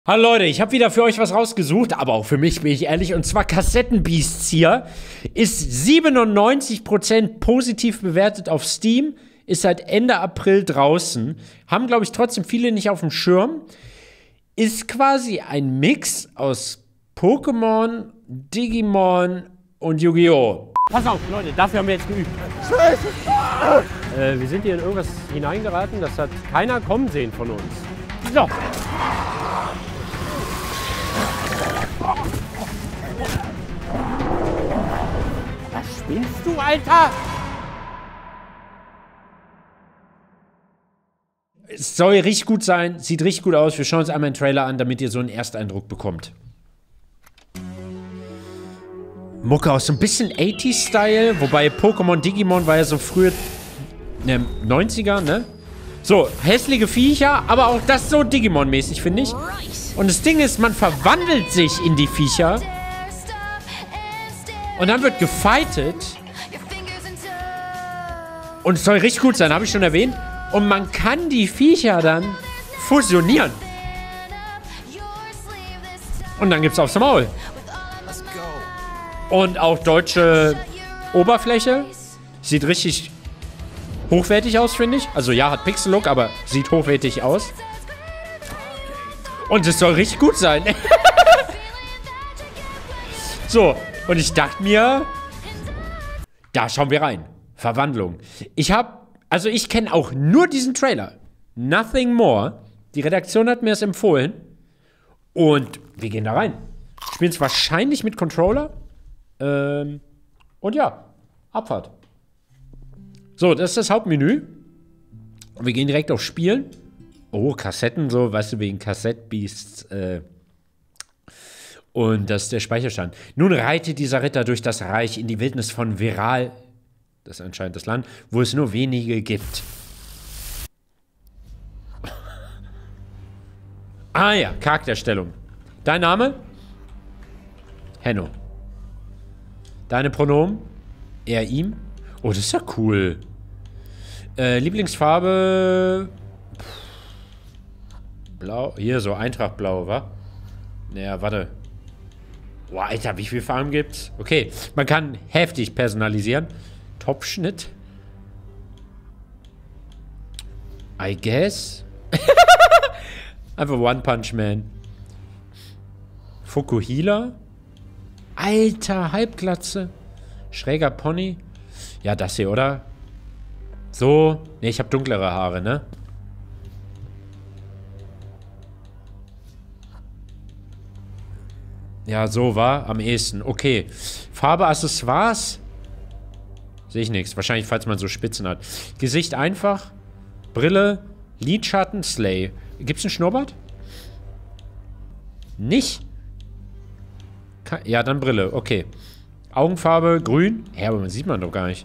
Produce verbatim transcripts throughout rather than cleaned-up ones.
Hallo Leute, ich habe wieder für euch was rausgesucht, aber auch für mich, bin ich ehrlich, und zwar Kassettenbeasts hier. Ist siebenundneunzig Prozent positiv bewertet auf Steam, ist seit Ende April draußen. Haben, glaube ich, trotzdem viele nicht auf dem Schirm. Ist quasi ein Mix aus Pokémon, Digimon und Yu-Gi-Oh! Pass auf, Leute, dafür haben wir jetzt geübt. äh, wir sind hier in irgendwas hineingeraten, das hat keiner kommen sehen von uns. So. Was spinnst du, Alter? Es soll richtig gut sein, sieht richtig gut aus. Wir schauen uns einmal einen Trailer an, damit ihr so einen Ersteindruck bekommt. Mucke aus so ein bisschen achtziger-Style, wobei Pokémon Digimon war ja so früher, ne, neunziger, ne? So, hässliche Viecher, aber auch das so Digimon-mäßig, finde ich. Und das Ding ist, man verwandelt sich in die Viecher und dann wird gefightet. Und es soll richtig gut sein, habe ich schon erwähnt. Und man kann die Viecher dann fusionieren. Und dann gibt's aufs Maul. Und auch deutsche Oberfläche. Sieht richtig hochwertig aus, finde ich. Also ja, hat Pixel-Look, aber sieht hochwertig aus. Und es soll richtig gut sein. So, und ich dachte mir, da schauen wir rein. Verwandlung. Ich habe, also ich kenne auch nur diesen Trailer. Nothing more. Die Redaktion hat mir das empfohlen. Und wir gehen da rein. Spielen es wahrscheinlich mit Controller. Ähm, und ja, Abfahrt. So, das ist das Hauptmenü. Und wir gehen direkt auf Spielen. Oh, Kassetten, so, weißt du, wegen Kassettbeasts. Äh. Und das ist der Speicherstand. Nun reitet dieser Ritter durch das Reich in die Wildnis von Viral. Das ist anscheinend das Land, wo es nur wenige gibt. Ah ja, Charakterstellung. Dein Name? Henno. Deine Pronomen? Er, ihm? Oh, das ist ja cool. Äh, Lieblingsfarbe? Blau. Hier, so Eintracht blau, wa? Naja, warte. Boah, Alter, wie viele Farben gibt's? Okay, man kann heftig personalisieren. Topschnitt. I guess. Einfach One Punch Man. Fukuhila. Alter, Halbglatze. Schräger Pony. Ja, das hier, oder? So. Ne, ich habe dunklere Haare, ne? Ja, so war am ehesten. Okay. Farbe, Accessoires. Sehe ich nichts. Wahrscheinlich, falls man so Spitzen hat. Gesicht einfach. Brille. Lidschatten. Slay. Gibt's einen Schnurrbart? Nicht? Ja, dann Brille. Okay. Augenfarbe. Grün. Ja, aber man sieht man doch gar nicht.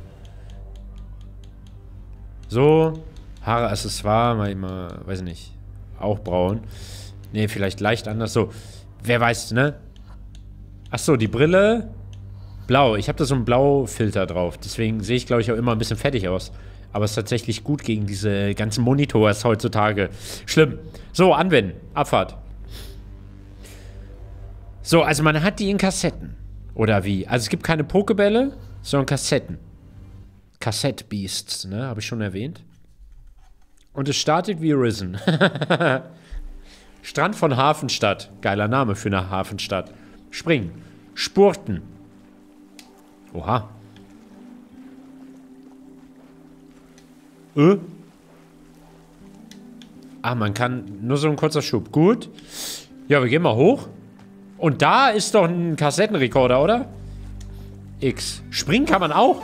So. Haare, Accessoire. Mal, mal, weiß nicht. Auch braun. Ne, vielleicht leicht anders. So. Wer weiß, ne? Achso, die Brille. Blau. Ich habe da so einen Blaufilter drauf. Deswegen sehe ich, glaube ich, auch immer ein bisschen fettig aus. Aber es ist tatsächlich gut gegen diese ganzen Monitors heutzutage. Schlimm. So, anwenden. Abfahrt. So, also man hat die in Kassetten. Oder wie? Also es gibt keine Pokebälle, sondern Kassetten. Kassettbeasts, ne? Habe ich schon erwähnt. Und es startet wie Risen. Strand von Hafenstadt. Geiler Name für eine Hafenstadt. Springen. Spurten. Oha. Äh? Ah, man kann nur so ein kurzer Schub. Gut. Ja, wir gehen mal hoch. Und da ist doch ein Kassettenrekorder, oder? X. Springen kann man auch.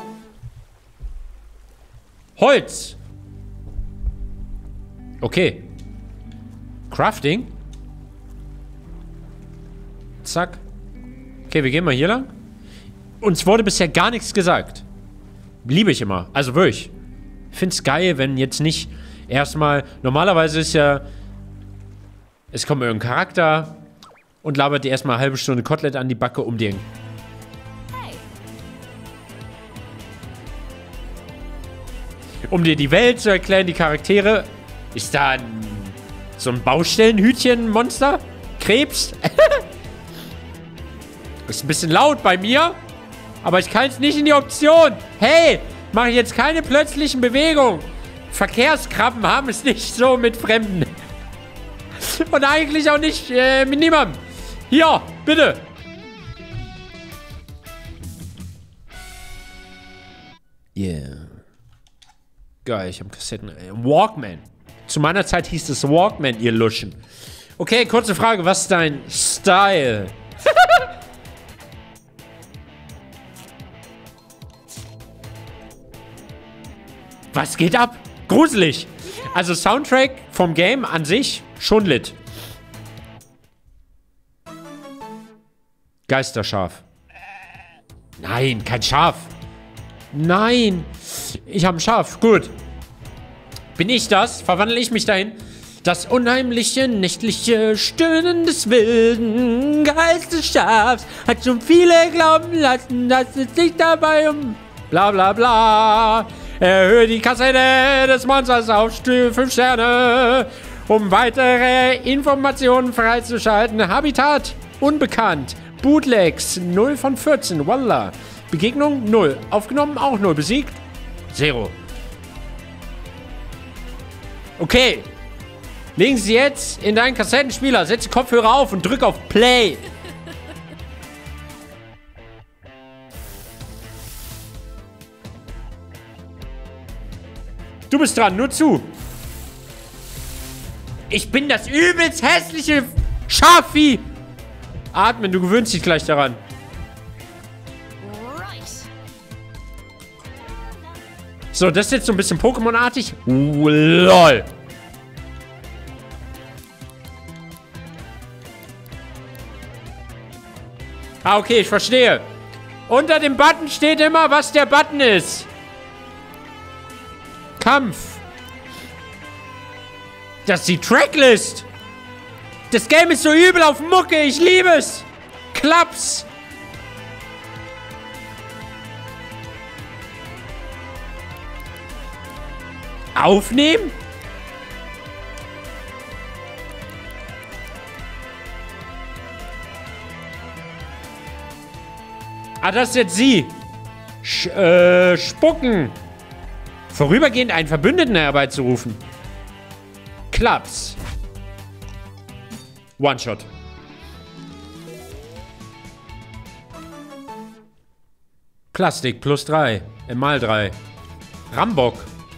Holz. Okay. Crafting. Zack. Okay, wir gehen mal hier lang. Uns wurde bisher gar nichts gesagt. Liebe ich immer. Also wirklich. Ich finde es geil, wenn jetzt nicht erstmal... Normalerweise ist ja... Es kommt irgendein Charakter und labert dir erstmal eine halbe Stunde Kotelett an die Backe, um dir... Um dir die Welt zu erklären, die Charaktere. Ist da ein, so ein Baustellenhütchen-Monster? Krebs. Ist ein bisschen laut bei mir. Aber ich kann es nicht in die Option. Hey, mache ich jetzt keine plötzlichen Bewegungen. Verkehrskrabben haben es nicht so mit Fremden. Und eigentlich auch nicht äh, mit niemandem. Hier, bitte. Yeah. Geil, ich habe Kassetten. Walkman. Zu meiner Zeit hieß es Walkman, ihr Luschen. Okay, kurze Frage. Was ist dein Style? Was geht ab? Gruselig. Also Soundtrack vom Game an sich schon lit. Geisterschaf. Nein, kein Schaf. Nein. Ich habe ein Schaf. Gut. Bin ich das? Verwandle ich mich dahin? Das unheimliche, nächtliche Stöhnen des wilden Geistesschafs hat schon viele glauben lassen, dass es sich dabei um bla bla bla. Erhöhe die Kassette des Monsters auf fünf Sterne, um weitere Informationen freizuschalten. Habitat unbekannt. Bootlegs null von vierzehn. Wallah. Begegnung null. Aufgenommen auch null. Besiegt zero. Okay. Legen Sie jetzt in deinen Kassettenspieler, setz die Kopfhörer auf und drück auf Play. Du bist dran, nur zu. Ich bin das übelst hässliche Schafvieh. Atmen, du gewöhnst dich gleich daran. So, das ist jetzt so ein bisschen Pokémon-artig. Uh, lol. Ah, okay, ich verstehe. Unter dem Button steht immer, was der Button ist. Kampf. Das ist die Tracklist. Das Game ist so übel auf Mucke. Ich liebe es. Klaps. Aufnehmen? Ah, das ist jetzt sie. Sch äh, spucken. Vorübergehend einen Verbündeten herbeizurufen. Klaps. One-Shot. Plastik plus drei. Äh, mal drei. Rambock.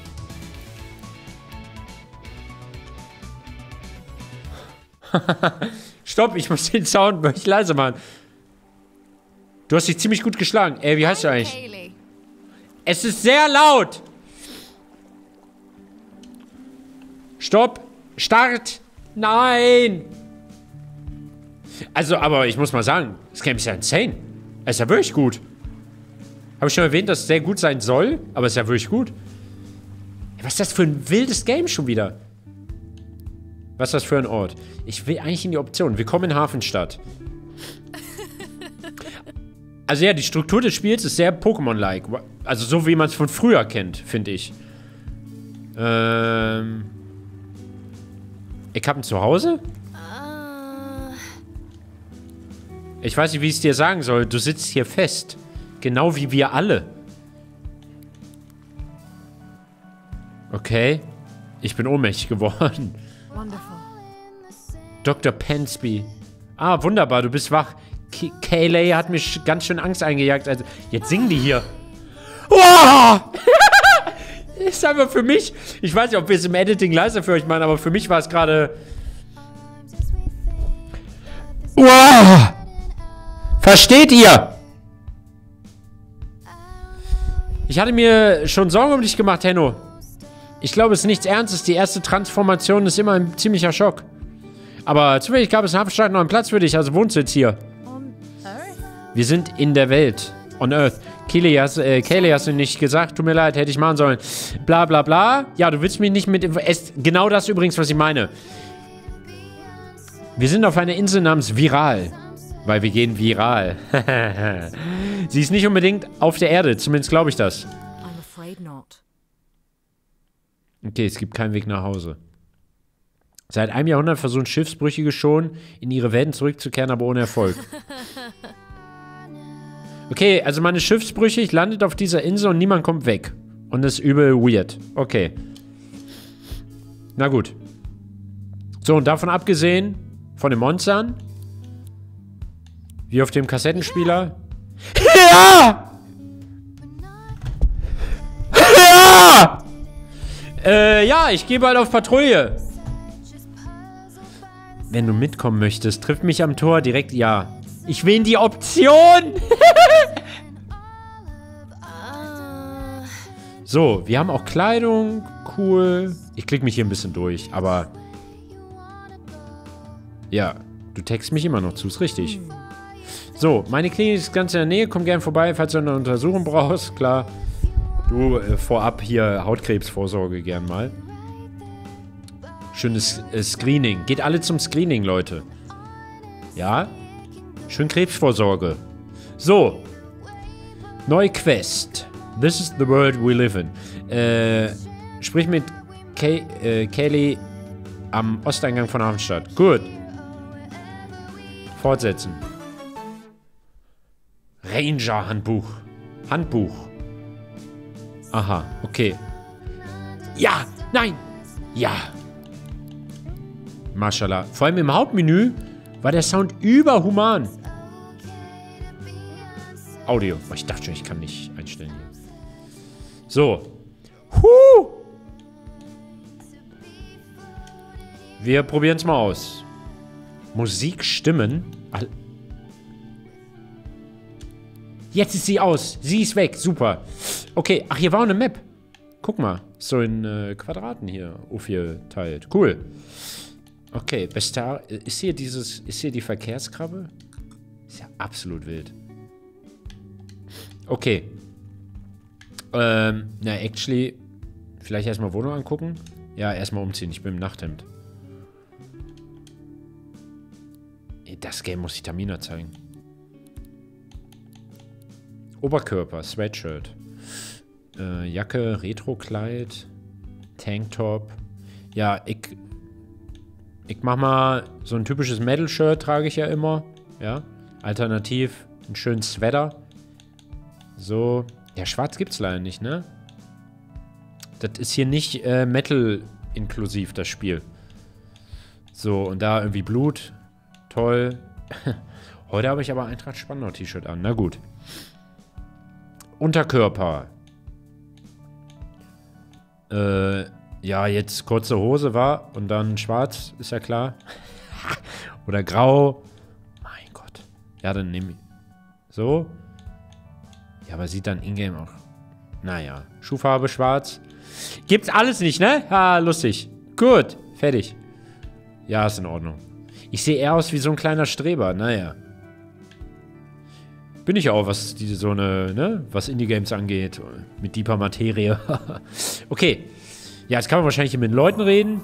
Stopp, ich muss den Sound wirklich leise machen. Du hast dich ziemlich gut geschlagen. Ey, wie heißt du eigentlich? Es ist sehr laut. Stopp. Start. Nein. Also, aber ich muss mal sagen, das Game ist ja insane. Es ist ja wirklich gut. Habe ich schon erwähnt, dass es sehr gut sein soll, aber es ist ja wirklich gut. Was ist das für ein wildes Game schon wieder? Was ist das für ein Ort? Ich will eigentlich in die Option. Willkommen in Hafenstadt. Also ja, die Struktur des Spiels ist sehr Pokémon-like. Also so, wie man es von früher kennt, finde ich. Ähm... Ich habe ein Zuhause? Ich weiß nicht, wie ich es dir sagen soll. Du sitzt hier fest. Genau wie wir alle. Okay. Ich bin ohnmächtig geworden. Doktor Pensby. Ah, wunderbar, du bist wach. Kayley hat mir ganz schön Angst eingejagt. Also, jetzt singen die hier. Oh! Ist einfach für mich. Ich weiß nicht, ob wir es im Editing leiser für euch machen, aber für mich war es gerade. Oh! Versteht ihr? Ich hatte mir schon Sorgen um dich gemacht, Henno. Ich glaube, es ist nichts Ernstes. Die erste Transformation ist immer ein ziemlicher Schock. Aber zufällig gab es in Hafenstadt noch einen Platz für dich, also wohnst du jetzt hier. Wir sind in der Welt. On Earth. Kaylee hast, äh, Kaylee hast du nicht gesagt. Tut mir leid, hätte ich machen sollen. Bla bla bla. Ja, du willst mich nicht mit... Es, genau das übrigens, was ich meine. Wir sind auf einer Insel namens Viral. Weil wir gehen viral. Sie ist nicht unbedingt auf der Erde. Zumindest glaube ich das. Okay, es gibt keinen Weg nach Hause. Seit einem Jahrhundert versuchen Schiffsbrüchige schon, in ihre Welten zurückzukehren, aber ohne Erfolg. Okay, also man ist schiffsbrüchig, landet auf dieser Insel und niemand kommt weg. Und das ist übel weird. Okay. Na gut. So, und davon abgesehen, von den Monstern, wie auf dem Kassettenspieler. Ja! Ja! Äh, ja, ich gehe bald auf Patrouille. Wenn du mitkommen möchtest, trifft mich am Tor direkt ja. Ich wähle die Option. So, wir haben auch Kleidung. Cool. Ich klicke mich hier ein bisschen durch, aber... Ja, du text mich immer noch zu, ist richtig. So, meine Klinik ist ganz in der Nähe. Komm gerne vorbei, falls du eine Untersuchung brauchst. Klar. Du, äh, vorab hier Hautkrebsvorsorge gern mal. Schönes äh, Screening. Geht alle zum Screening, Leute. Ja? Schön Krebsvorsorge. So. Neue Quest. This is the world we live in. Äh, sprich mit Kay, äh, Kaylee am Osteingang von Hafenstadt. Gut. Fortsetzen. Ranger-Handbuch. Handbuch. Aha, okay. Ja, nein, ja. Mashallah. Vor allem im Hauptmenü war der Sound überhuman. Audio. Oh, ich dachte schon, ich kann nicht einstellen hier. So. Huh. Wir probieren es mal aus. Musik, Stimmen. Jetzt ist sie aus. Sie ist weg. Super. Okay. Ach, hier war eine Map. Guck mal. So in äh, Quadraten hier aufgeteilt. Cool. Okay. Besta ist hier dieses... Ist hier die Verkehrskrabbe? Ist ja absolut wild. Okay. Ähm, na, actually... Vielleicht erstmal Wohnung angucken. Ja, erstmal umziehen. Ich bin im Nachthemd. Das Game muss ich Tamina zeigen. Oberkörper, Sweatshirt. Äh, Jacke, Retro-Kleid. Tanktop. Ja, ich... Ich mach mal so ein typisches Metal-Shirt, trage ich ja immer. Ja. Alternativ einen schönen Sweater. So. Ja, schwarz gibt's leider nicht, ne? Das ist hier nicht äh, Metal-inklusiv, das Spiel. So, und da irgendwie Blut. Toll. Heute habe ich aber Eintracht Spandau T-Shirt an. Na gut. Unterkörper. Äh, ja, jetzt kurze Hose war und dann schwarz, ist ja klar. Oder grau. Mein Gott. Ja, dann nehme ich... So. Ja, aber sieht dann in-game auch... Naja. Schuhfarbe schwarz. Gibt's alles nicht, ne? Ha, lustig. Gut. Fertig. Ja, ist in Ordnung. Ich sehe eher aus wie so ein kleiner Streber. Naja. Bin ich auch, was die so eine, ne? Was Indie-Games angeht. Mit deeper Materie. Okay. Ja, jetzt kann man wahrscheinlich mit den Leuten reden.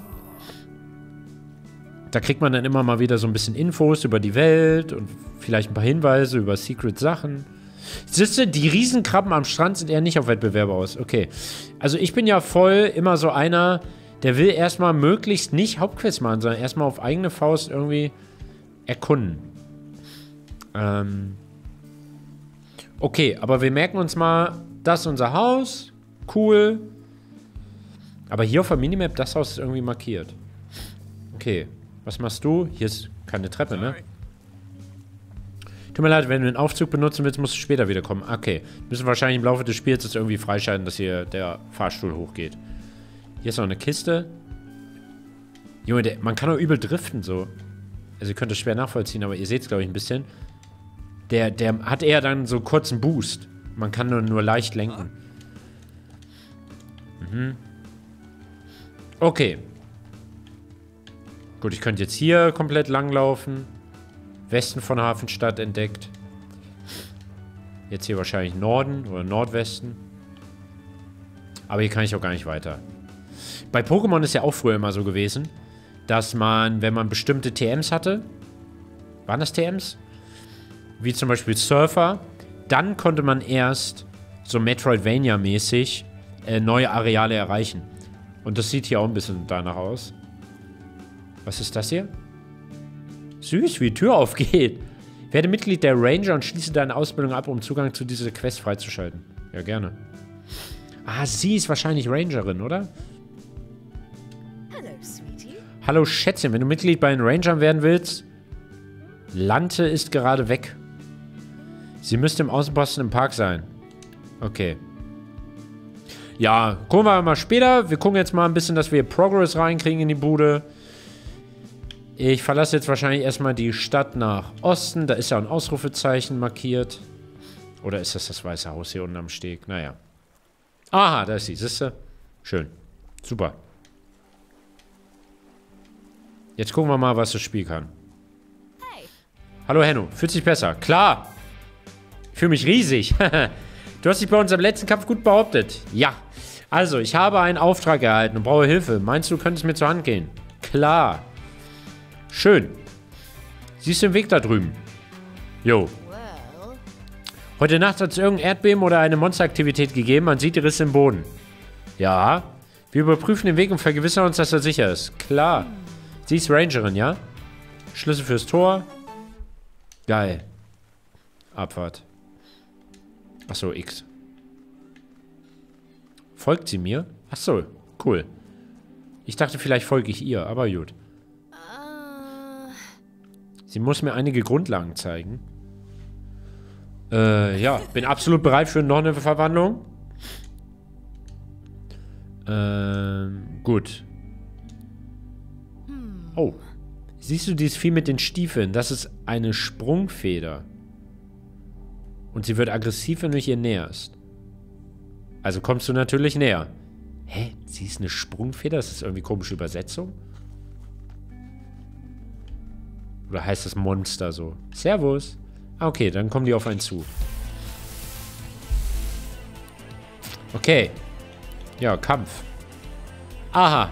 Da kriegt man dann immer mal wieder so ein bisschen Infos über die Welt und vielleicht ein paar Hinweise über Secret-Sachen. Siehst du, die Riesenkrabben am Strand sind eher nicht auf Wettbewerbe aus. Okay. Also ich bin ja voll immer so einer, der will erstmal möglichst nicht Hauptquest machen, sondern erstmal auf eigene Faust irgendwie erkunden. Ähm. Okay, aber wir merken uns mal, das ist unser Haus. Cool. Aber hier auf der Minimap, das Haus ist irgendwie markiert. Okay. Was machst du? Hier ist keine Treppe, ne? Tut mir leid, wenn du den Aufzug benutzen willst, musst du später wiederkommen. Okay. Müssen wahrscheinlich im Laufe des Spiels jetzt irgendwie freischalten, dass hier der Fahrstuhl hochgeht. Hier ist noch eine Kiste. Junge, der, man kann doch übel driften, so. Also ihr könnt das schwer nachvollziehen, aber ihr seht es, glaube ich, ein bisschen. Der, der hat eher dann so kurzen Boost. Man kann nur, nur leicht lenken. Mhm. Okay. Gut, ich könnte jetzt hier komplett langlaufen. Westen von Hafenstadt entdeckt. Jetzt hier wahrscheinlich Norden oder Nordwesten. Aber hier kann ich auch gar nicht weiter. Bei Pokémon ist ja auch früher immer so gewesen, dass man, wenn man bestimmte T Ms hatte, waren das T Ms? Wie zum Beispiel Surfer, dann konnte man erst so Metroidvania-mäßig äh, neue Areale erreichen. Und das sieht hier auch ein bisschen danach aus. Was ist das hier? Süß, wie die Tür aufgeht. Werde Mitglied der Ranger und schließe deine Ausbildung ab, um Zugang zu dieser Quest freizuschalten. Ja, gerne. Ah, sie ist wahrscheinlich Rangerin, oder? Hello, Sweetie. Hallo, Schätzchen. Wenn du Mitglied bei den Rangern werden willst, Lante ist gerade weg. Sie müsste im Außenposten im Park sein. Okay. Ja, gucken wir mal später. Wir gucken jetzt mal ein bisschen, dass wir Progress reinkriegen in die Bude. Ich verlasse jetzt wahrscheinlich erstmal die Stadt nach Osten. Da ist ja ein Ausrufezeichen markiert. Oder ist das das Weiße Haus hier unten am Steg? Naja. Aha, da ist sie. Siehste? Schön. Super. Jetzt gucken wir mal, was das Spiel kann. Hey. Hallo, Henno. Fühlt sich besser? Klar. Ich fühle mich riesig. Du hast dich bei unserem letzten Kampf gut behauptet. Ja. Also, ich habe einen Auftrag erhalten und brauche Hilfe. Meinst du, du könntest mir zur Hand gehen? Klar. Schön. Siehst du den Weg da drüben? Jo. Well. Heute Nacht hat es irgendein Erdbeben oder eine Monsteraktivität gegeben. Man sieht die Risse im Boden. Ja. Wir überprüfen den Weg und vergewissern uns, dass er sicher ist. Klar. Sie ist Rangerin, ja? Schlüssel fürs Tor. Geil. Abfahrt. Achso, X. Folgt sie mir? Achso, cool. Ich dachte, vielleicht folge ich ihr, aber gut. Uh, Sie muss mir einige Grundlagen zeigen. Äh, ja. Bin absolut bereit für noch eine Verwandlung. Ähm, gut. Oh. Siehst du dieses Vieh mit den Stiefeln? Das ist eine Sprungfeder. Und sie wird aggressiv, wenn du dich ihr näherst. Also kommst du natürlich näher. Hä? Sie ist eine Sprungfeder? Das ist irgendwie komische Übersetzung? Oder heißt das Monster so? Servus. Ah, okay, dann kommen die auf einen zu. Okay. Ja, Kampf. Aha.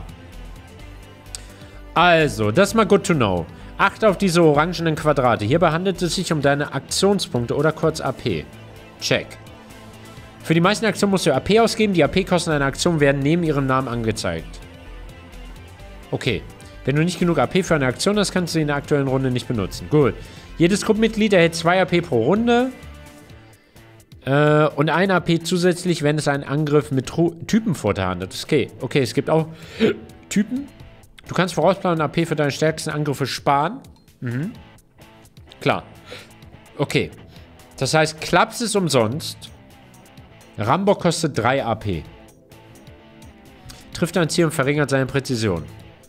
Also, das ist mal good to know. Achte auf diese orangenen Quadrate. Hierbei handelt es sich um deine Aktionspunkte oder kurz A P. Check. Für die meisten Aktionen musst du A P ausgeben. Die A P-Kosten einer Aktion werden neben ihrem Namen angezeigt. Okay. Wenn du nicht genug A P für eine Aktion hast, kannst du sie in der aktuellen Runde nicht benutzen. Gut. Jedes Gruppenmitglied erhält zwei A P pro Runde. Äh, und ein A P zusätzlich, wenn es einen Angriff mit Tru Typenvorteil handelt. Okay. Okay, es gibt auch Typen. Du kannst vorausplanen A P für deine stärksten Angriffe sparen. Mhm. Klar. Okay. Das heißt, Klaps ist umsonst. Rambock kostet drei A P. Trifft ein Ziel und verringert seine Präzision.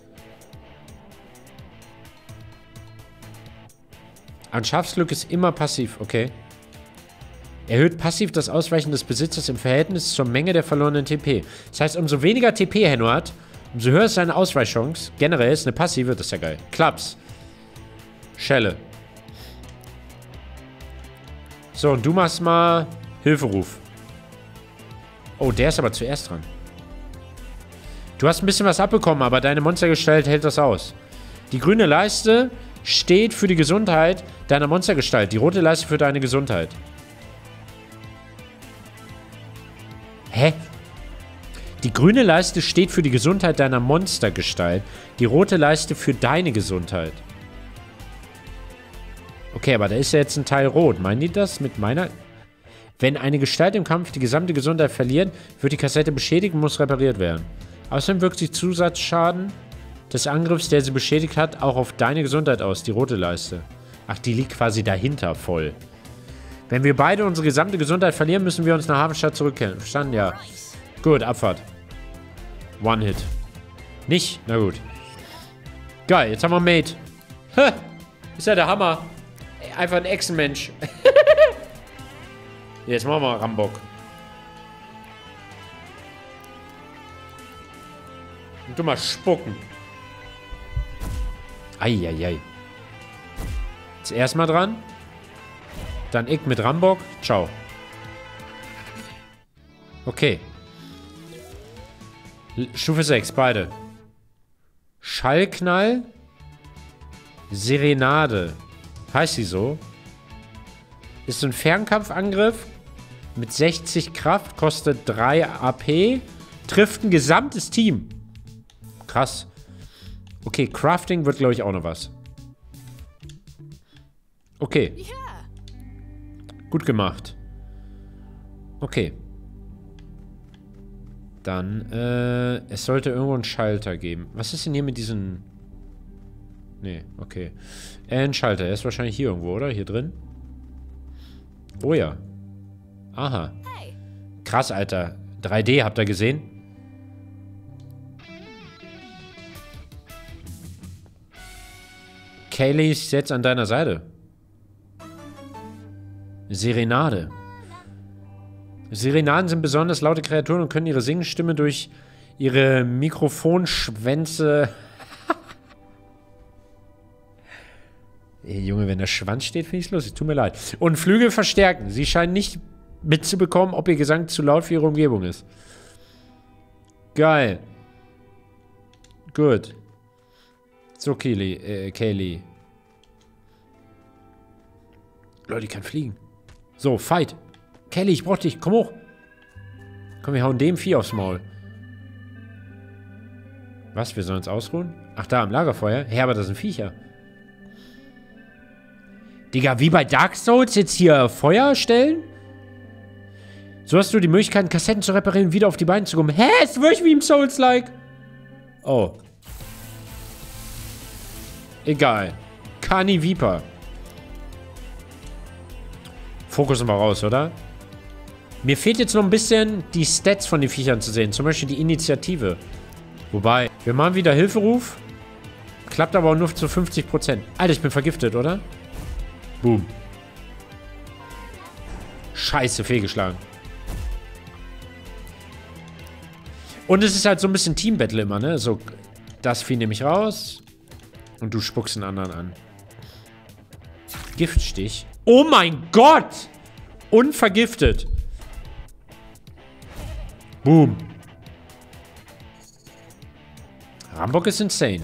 Ein Schafsglück ist immer passiv, okay. Erhöht passiv das Ausweichen des Besitzers im Verhältnis zur Menge der verlorenen T P. Das heißt, umso weniger T P Henno hat, umso höher ist seine Ausweichchance. Generell ist eine passive, das ist ja geil. Klaps. Schelle. So, und du machst mal Hilferuf. Oh, der ist aber zuerst dran. Du hast ein bisschen was abbekommen, aber deine Monstergestalt hält das aus. Die grüne Leiste steht für die Gesundheit deiner Monstergestalt. Die rote Leiste für deine Gesundheit. Hä? Die grüne Leiste steht für die Gesundheit deiner Monstergestalt. Die rote Leiste für deine Gesundheit. Okay, aber da ist ja jetzt ein Teil rot. Meinen die das mit meiner... Wenn eine Gestalt im Kampf die gesamte Gesundheit verliert, wird die Kassette beschädigt und muss repariert werden. Außerdem wirkt sich Zusatzschaden des Angriffs, der sie beschädigt hat, auch auf deine Gesundheit aus, die rote Leiste. Ach, die liegt quasi dahinter voll. Wenn wir beide unsere gesamte Gesundheit verlieren, müssen wir uns nach Hafenstadt zurückkehren. Verstanden? Ja. Gut, Abfahrt. One-Hit. Nicht? Na gut. Geil, jetzt haben wir Mate. Ha! Ist ja der Hammer. Einfach ein Echsenmensch. Jetzt machen wir Rambock. Und du mal spucken. Eieiei. Jetzt erstmal dran. Dann ich mit Rambock. Ciao. Okay. Stufe sechs, beide. Schallknall. Serenade. Heißt sie so? Ist so ein Fernkampfangriff. Mit sechzig Kraft. Kostet drei A P. Trifft ein gesamtes Team. Krass. Okay, Crafting wird, glaube ich, auch noch was. Okay. Yeah. Gut gemacht. Okay. Dann, äh, es sollte irgendwo einen Schalter geben. Was ist denn hier mit diesen... Nee, okay. Äh, ein Schalter. Er ist wahrscheinlich hier irgendwo, oder? Hier drin? Oh ja. Aha. Hey. Krass, Alter. drei D, habt ihr gesehen? Kaylee ist jetzt an deiner Seite. Serenade. Serenaden sind besonders laute Kreaturen und können ihre Singstimme durch ihre Mikrofonschwänze... Ey, Junge, wenn der Schwanz steht, finde ich es lustig. Tut mir leid. Und Flügel verstärken. Sie scheinen nicht mitzubekommen, ob ihr Gesang zu laut für ihre Umgebung ist. Geil. Gut. So, Kaylee. Äh, Kaylee. Leute, ich kann fliegen. So, Fight. Kelly, ich brauch dich. Komm hoch. Komm, wir hauen dem Vieh aufs Maul. Was? Wir sollen uns ausruhen? Ach, da am Lagerfeuer? Hä, aber das sind Viecher. Digga, wie bei Dark Souls jetzt hier Feuer stellen? So hast du die Möglichkeit, Kassetten zu reparieren und wieder auf die Beine zu kommen. Hä? Ist wirklich wie im Souls-like? Oh. Egal. Kani Viper. Fokus mal raus, oder? Mir fehlt jetzt noch ein bisschen die Stats von den Viechern zu sehen. Zum Beispiel die Initiative. Wobei, wir machen wieder Hilferuf. Klappt aber auch nur zu fünfzig Prozent. Alter, ich bin vergiftet, oder? Boom. Scheiße, fehlgeschlagen. Und es ist halt so ein bisschen Team-Battle immer, ne? So, das Vieh nehme ich raus. Und du spuckst den anderen an. Giftstich. Oh mein Gott! Unvergiftet. Boom. Rambock ist insane.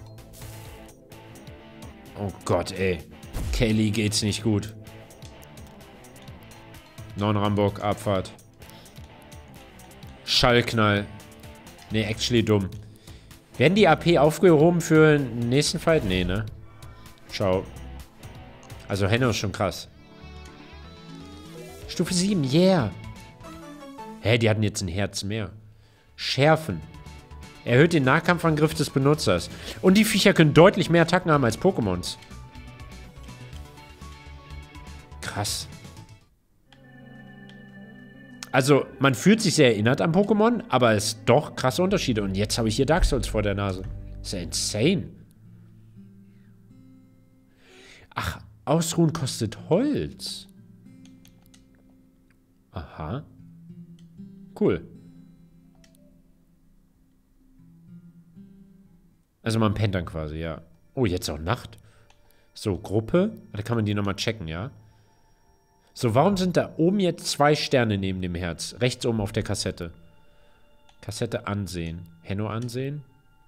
Oh Gott, ey. Kelly geht's nicht gut. Non-Rambock, Abfahrt. Schallknall. Nee, actually dumm. Werden die A P aufgehoben für den nächsten Fight? Nee, ne? Ciao. Also Henno ist schon krass. Stufe sieben, yeah. Hä, die hatten jetzt ein Herz mehr. Schärfen. Erhöht den Nahkampfangriff des Benutzers. Und die Viecher können deutlich mehr Attacken haben als Pokémons. Krass. Also, man fühlt sich sehr erinnert an Pokémon, aber es ist doch krasse Unterschiede. Und jetzt habe ich hier Dark Souls vor der Nase. Ist ja insane. Ach, Ausruhen kostet Holz. Aha. Cool. Also man pennt dann quasi, ja. Oh, jetzt auch Nacht. So, Gruppe. Da kann man die nochmal checken, ja. So, warum sind da oben jetzt zwei Sterne neben dem Herz? Rechts oben auf der Kassette. Kassette ansehen. Henno ansehen.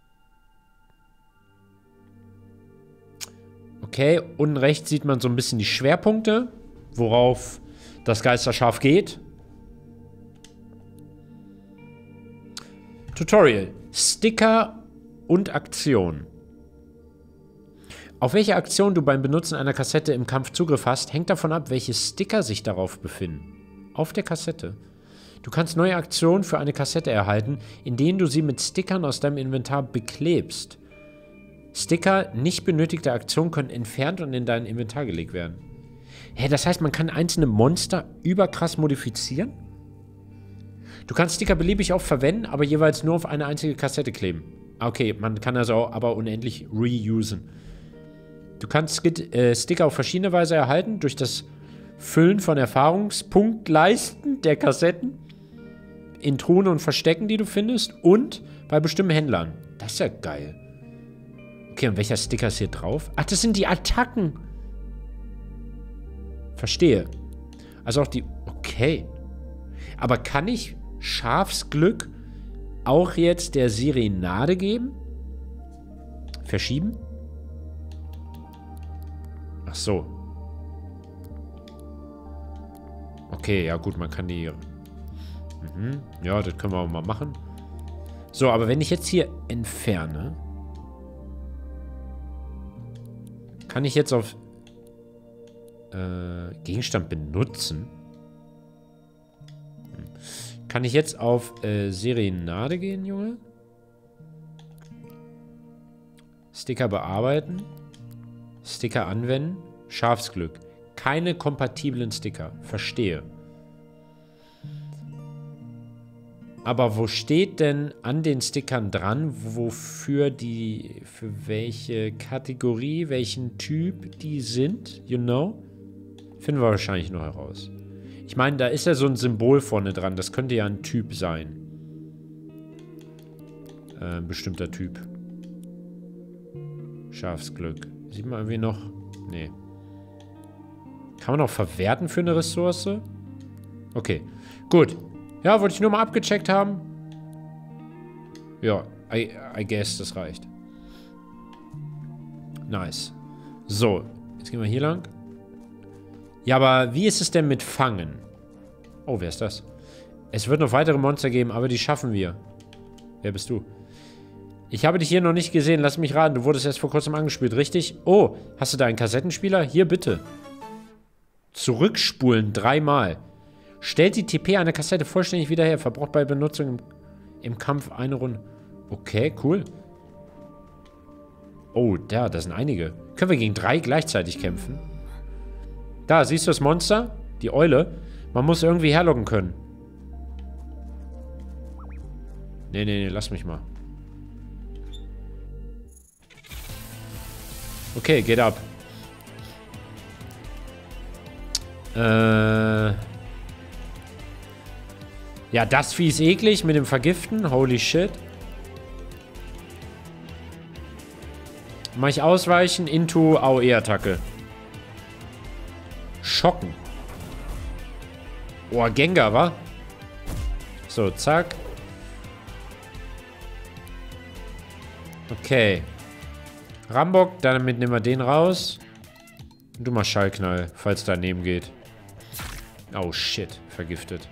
Okay, unten rechts sieht man so ein bisschen die Schwerpunkte, worauf das Geisterschaf geht. Tutorial. Sticker und Aktion. Auf welche Aktion du beim Benutzen einer Kassette im Kampf Zugriff hast, hängt davon ab, welche Sticker sich darauf befinden. Auf der Kassette. Du kannst neue Aktionen für eine Kassette erhalten, indem du sie mit Stickern aus deinem Inventar beklebst. Sticker nicht benötigter Aktionen können entfernt und in dein Inventar gelegt werden. Hä, das heißt, man kann einzelne Monster überkrass modifizieren? Du kannst Sticker beliebig oft verwenden, aber jeweils nur auf eine einzige Kassette kleben. Okay, man kann also auch aber unendlich reusen. Du kannst äh, Sticker auf verschiedene Weise erhalten, durch das Füllen von Erfahrungspunktleisten der Kassetten, in Truhen und Verstecken, die du findest, und bei bestimmten Händlern. Das ist ja geil. Okay, und welcher Sticker ist hier drauf? Ach, das sind die Attacken. Verstehe. Also auch die... Okay. Aber kann ich Schafsglück auch jetzt der Serenade geben? Verschieben? Ach so. Okay, ja gut, man kann die... Mhm. Ja, das können wir auch mal machen. So, aber wenn ich jetzt hier entferne... Kann ich jetzt auf äh, Gegenstand benutzen? Hm. Kann ich jetzt auf äh, Serenade gehen, Junge? Sticker bearbeiten. Sticker anwenden. Schafsglück. Keine kompatiblen Sticker. Verstehe. Aber wo steht denn an den Stickern dran, wofür die, für welche Kategorie, welchen Typ die sind? You know? Finden wir wahrscheinlich noch heraus. Ich meine, da ist ja so ein Symbol vorne dran. Das könnte ja ein Typ sein. Äh, ein bestimmter Typ. Schafsglück. Sieht man irgendwie noch? Nee. Kann man auch verwerten für eine Ressource? Okay. Gut. Ja, wollte ich nur mal abgecheckt haben. Ja, I, I guess, das reicht. Nice. So, jetzt gehen wir hier lang. Ja, aber wie ist es denn mit Fangen? Oh, wer ist das? Es wird noch weitere Monster geben, aber die schaffen wir. Wer bist du? Ich habe dich hier noch nicht gesehen. Lass mich raten, du wurdest erst vor kurzem angespielt, richtig? Oh, hast du da einen Kassettenspieler? Hier, bitte. Zurückspulen, dreimal. Stellt die T P einer Kassette vollständig wieder her. Verbraucht bei Benutzung im, im Kampf eine Runde. Okay, cool. Oh, da, das sind einige. Können wir gegen drei gleichzeitig kämpfen? Da, siehst du das Monster? Die Eule. Man muss irgendwie herlocken können. Nee, nee, nee, lass mich mal. Okay, geht ab. Äh... Ja, das Vieh ist eklig mit dem Vergiften. Holy shit. Mach ich ausweichen into A O E-Attacke. Schocken. Oh, Gengar, wa? So, zack. Okay. Rambock, damit nehmen wir den raus. Und du machst Schallknall, falls daneben geht. Oh, shit. Vergiftet.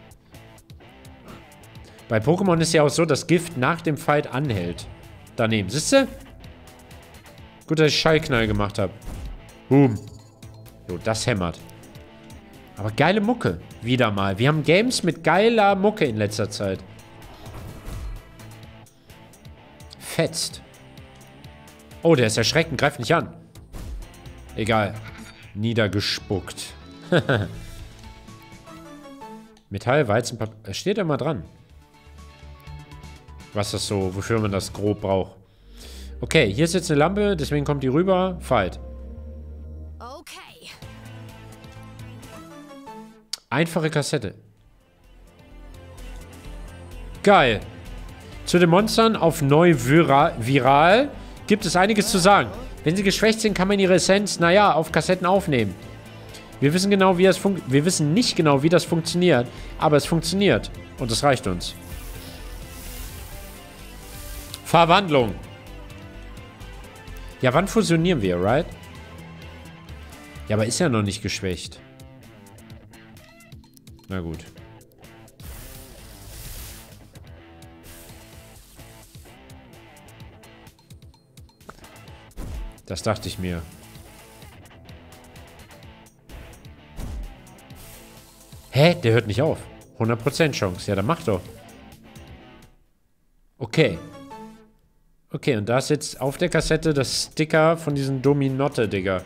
Bei Pokémon ist ja auch so, dass Gift nach dem Fight anhält. Daneben. Siehst du? Gut, dass ich Schallknall gemacht habe. Boom. Jo, das hämmert. Aber geile Mucke. Wieder mal. Wir haben Games mit geiler Mucke in letzter Zeit. Fetzt. Oh, der ist erschreckend. Greift nicht an. Egal. Niedergespuckt. Metall, Weizenpapier. Steht da mal dran. Was das so, wofür man das grob braucht. Okay, hier ist jetzt eine Lampe, deswegen kommt die rüber. Fight. Okay. Einfache Kassette. Geil. Zu den Monstern auf neu vira viral gibt es einiges zu sagen. Wenn sie geschwächt sind, kann man ihre Essenz, naja, auf Kassetten aufnehmen. Wir wissen genau, wie das fun- Wir wissen nicht genau, wie das funktioniert, aber es funktioniert. Und das reicht uns. Verwandlung. Ja, wann fusionieren wir, right? Ja, aber ist ja noch nicht geschwächt. Na gut. Das dachte ich mir. Hä? Der hört nicht auf. hundert Prozent Chance. Ja, dann mach doch. Okay. Okay, und da ist jetzt auf der Kassette das Sticker von diesen Dominotte, Digga.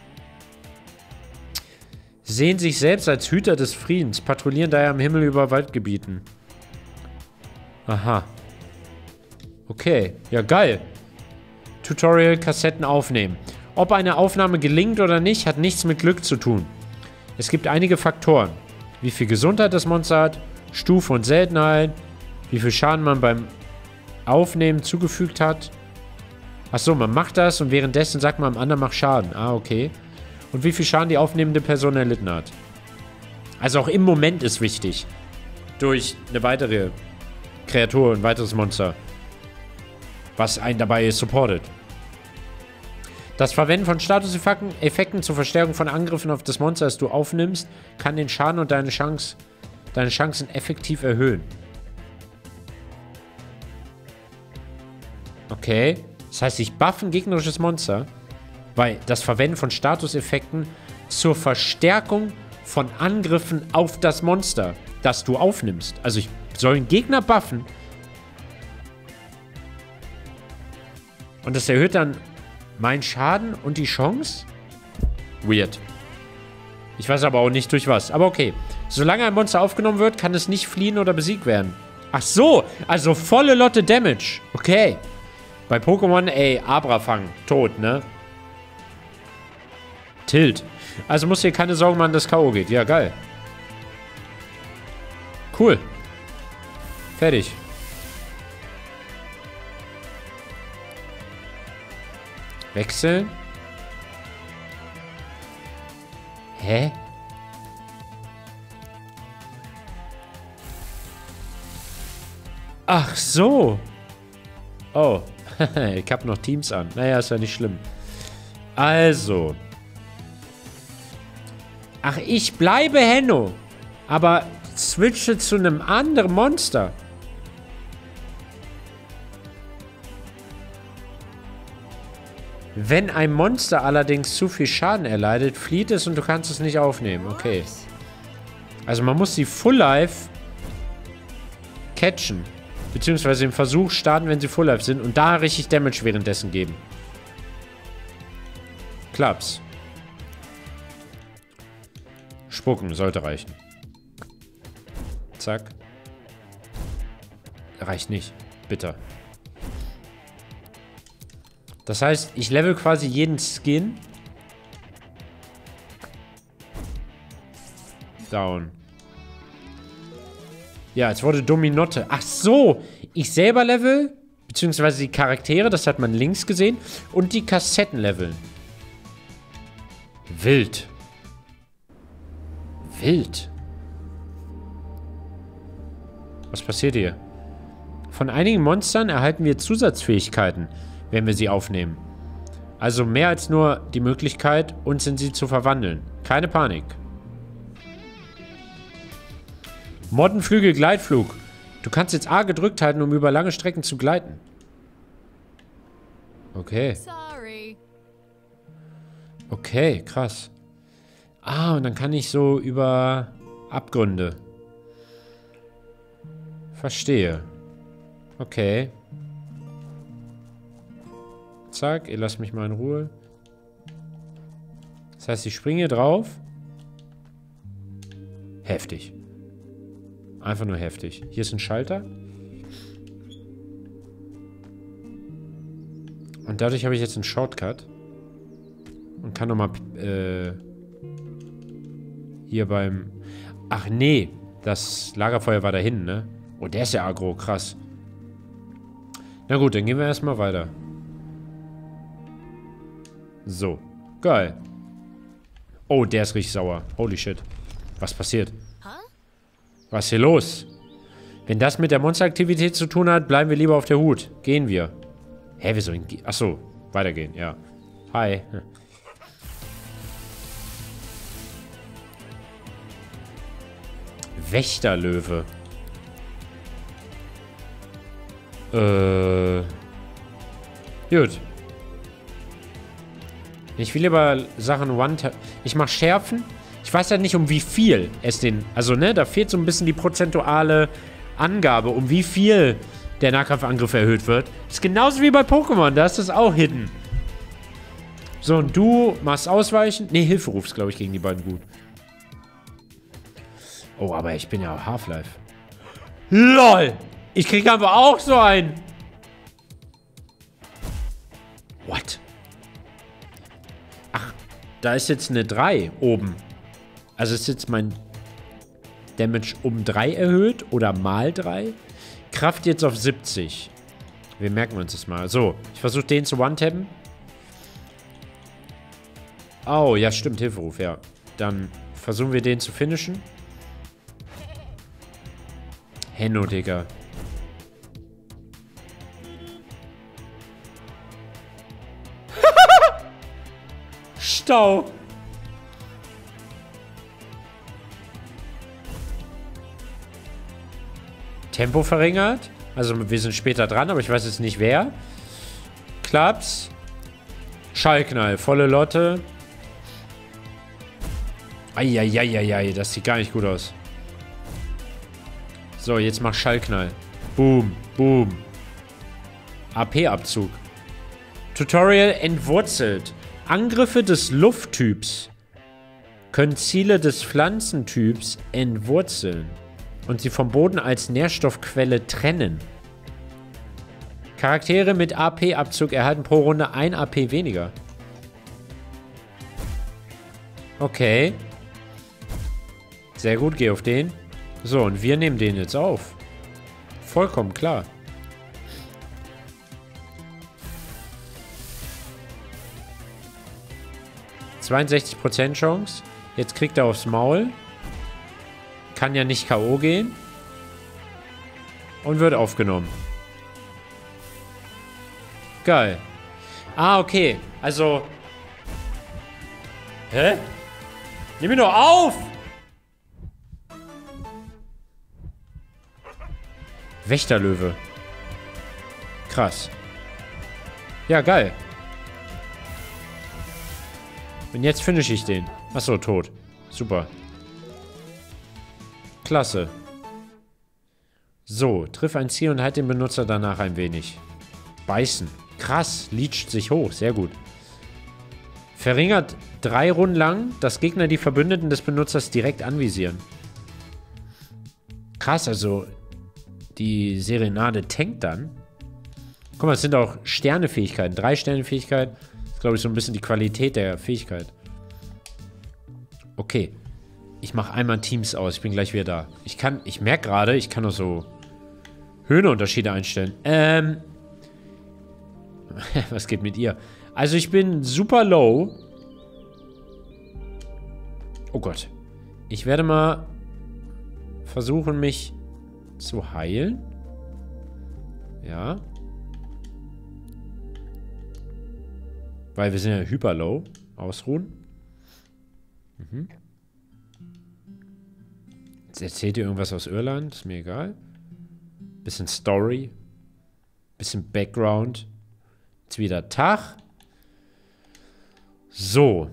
Sehen sich selbst als Hüter des Friedens, patrouillieren daher am Himmel über Waldgebieten. Aha. Okay, ja geil. Tutorial Kassetten aufnehmen. Ob eine Aufnahme gelingt oder nicht, hat nichts mit Glück zu tun. Es gibt einige Faktoren. Wie viel Gesundheit das Monster hat, Stufe und Seltenheit, wie viel Schaden man beim Aufnehmen zugefügt hat. Achso, man macht das und währenddessen sagt man am anderen, mach Schaden. Ah, okay. Und wie viel Schaden die aufnehmende Person erlitten hat. Also auch im Moment ist wichtig. Durch eine weitere Kreatur, ein weiteres Monster. Was einen dabei supportet. Das Verwenden von Statuseffekten Effekten zur Verstärkung von Angriffen auf das Monster, das du aufnimmst, kann den Schaden und deine Chance, deine Chancen effektiv erhöhen. Okay. Das heißt, ich buff ein gegnerisches Monster. Weil das Verwenden von Statuseffekten zur Verstärkung von Angriffen auf das Monster, das du aufnimmst. Also ich soll einen Gegner buffen. Und das erhöht dann meinen Schaden und die Chance? Weird. Ich weiß aber auch nicht durch was. Aber okay. Solange ein Monster aufgenommen wird, kann es nicht fliehen oder besiegt werden. Ach so. Also volle Lotte Damage. Okay. Bei Pokémon, ey, Abrafang. Tot, ne? Tilt. Also musst du dir keine Sorgen machen, dass K O geht. Ja, geil. Cool. Fertig. Wechseln. Hä? Ach so. Oh. Ich hab noch Teams an. Naja, ist ja nicht schlimm. Also. Ach, ich bleibe Henno. Aber switche zu einem anderen Monster. Wenn ein Monster allerdings zu viel Schaden erleidet, flieht es und du kannst es nicht aufnehmen. Okay. Also man muss die Full Life catchen. Beziehungsweise im Versuch starten, wenn sie Full Life sind. Und da richtig Damage währenddessen geben. Klaps. Spucken sollte reichen. Zack. Reicht nicht. Bitter. Das heißt, ich level quasi jeden Skin. Down. Ja, es wurde Dominotte. Ach so. Ich selber level, beziehungsweise die Charaktere, das hat man links gesehen. Und die Kassetten leveln. Wild. Wild. Was passiert hier? Von einigen Monstern erhalten wir Zusatzfähigkeiten, wenn wir sie aufnehmen. Also mehr als nur die Möglichkeit, uns in sie zu verwandeln. Keine Panik. Mottenflügel Gleitflug. Du kannst jetzt A gedrückt halten, um über lange Strecken zu gleiten. Okay. Sorry. Okay, krass. Ah, und dann kann ich so über Abgründe. Verstehe. Okay. Zack, ihr lasst mich mal in Ruhe. Das heißt, ich springe hier drauf. Heftig. Einfach nur heftig. Hier ist ein Schalter. Und dadurch habe ich jetzt einen Shortcut. Und kann nochmal äh, hier beim... Ach nee, das Lagerfeuer war da hinten, ne? Oh, der ist ja aggro, krass. Na gut, dann gehen wir erstmal weiter. So, geil. Oh, der ist richtig sauer. Holy shit. Was passiert? Was ist hier los? Wenn das mit der Monsteraktivität zu tun hat, bleiben wir lieber auf der Hut. Gehen wir. Hä, wieso? Achso, weitergehen, ja. Hi. Wächterlöwe. Äh. Gut. Ich will lieber Sachen One-Tap. Ich mach Schärfen. Ich weiß ja nicht, um wie viel es den... Also, ne, da fehlt so ein bisschen die prozentuale Angabe, um wie viel der Nahkampfangriff erhöht wird. Ist genauso wie bei Pokémon, da ist das auch hidden. So, und du machst Ausweichen. Ne, Hilferuf ist, glaube ich, gegen die beiden gut. Oh, aber ich bin ja Half-Life. LOL! Ich kriege aber auch so ein... What? Ach, da ist jetzt eine drei oben. Also ist jetzt mein Damage um drei erhöht oder mal drei. Kraft jetzt auf siebzig. Wir merken uns das mal. So, ich versuche den zu one-tappen. Oh, ja stimmt, Hilferuf, ja. Dann versuchen wir den zu finishen. Henno, Digga. Stau. Tempo verringert. Also wir sind später dran, aber ich weiß jetzt nicht wer. Klaps. Schallknall, volle Lotte. Eieieiei, das sieht gar nicht gut aus. So, jetzt mach Schallknall. Boom, boom. A P-Abzug. Tutorial entwurzelt. Angriffe des Lufttyps können Ziele des Pflanzentyps entwurzeln und sie vom Boden als Nährstoffquelle trennen. Charaktere mit A P-Abzug erhalten pro Runde ein A P weniger. Okay. Sehr gut, geh auf den. So, und wir nehmen den jetzt auf. Vollkommen klar. zweiundsechzig Prozent Chance. Jetzt kriegt er aufs Maul. Kann ja nicht K O gehen. Und wird aufgenommen. Geil. Ah, okay. Also. Hä? Nimm ihn doch auf! Wächterlöwe. Krass. Ja, geil. Und jetzt finish ich den. Achso, tot. Super. Klasse. So, triff ein Ziel und halt den Benutzer danach ein wenig. Beißen. Krass, leacht sich hoch. Sehr gut. Verringert drei Runden lang, dass Gegner die Verbündeten des Benutzers direkt anvisieren. Krass, also die Serenade tankt dann. Guck mal, es sind auch Sternefähigkeiten. Drei Sternefähigkeiten. Das ist, glaube ich, so ein bisschen die Qualität der Fähigkeit. Okay. Ich mache einmal Teams aus. Ich bin gleich wieder da. Ich kann, ich merke gerade, ich kann noch so Höhenunterschiede einstellen. Ähm. Was geht mit ihr? Also ich bin super low. Oh Gott. Ich werde mal versuchen, mich zu heilen. Ja. Weil wir sind ja hyper low. Ausruhen. Mhm. Jetzt erzählt ihr irgendwas aus Irland. Ist mir egal. Bisschen Story. Bisschen Background. Jetzt wieder Tag. So.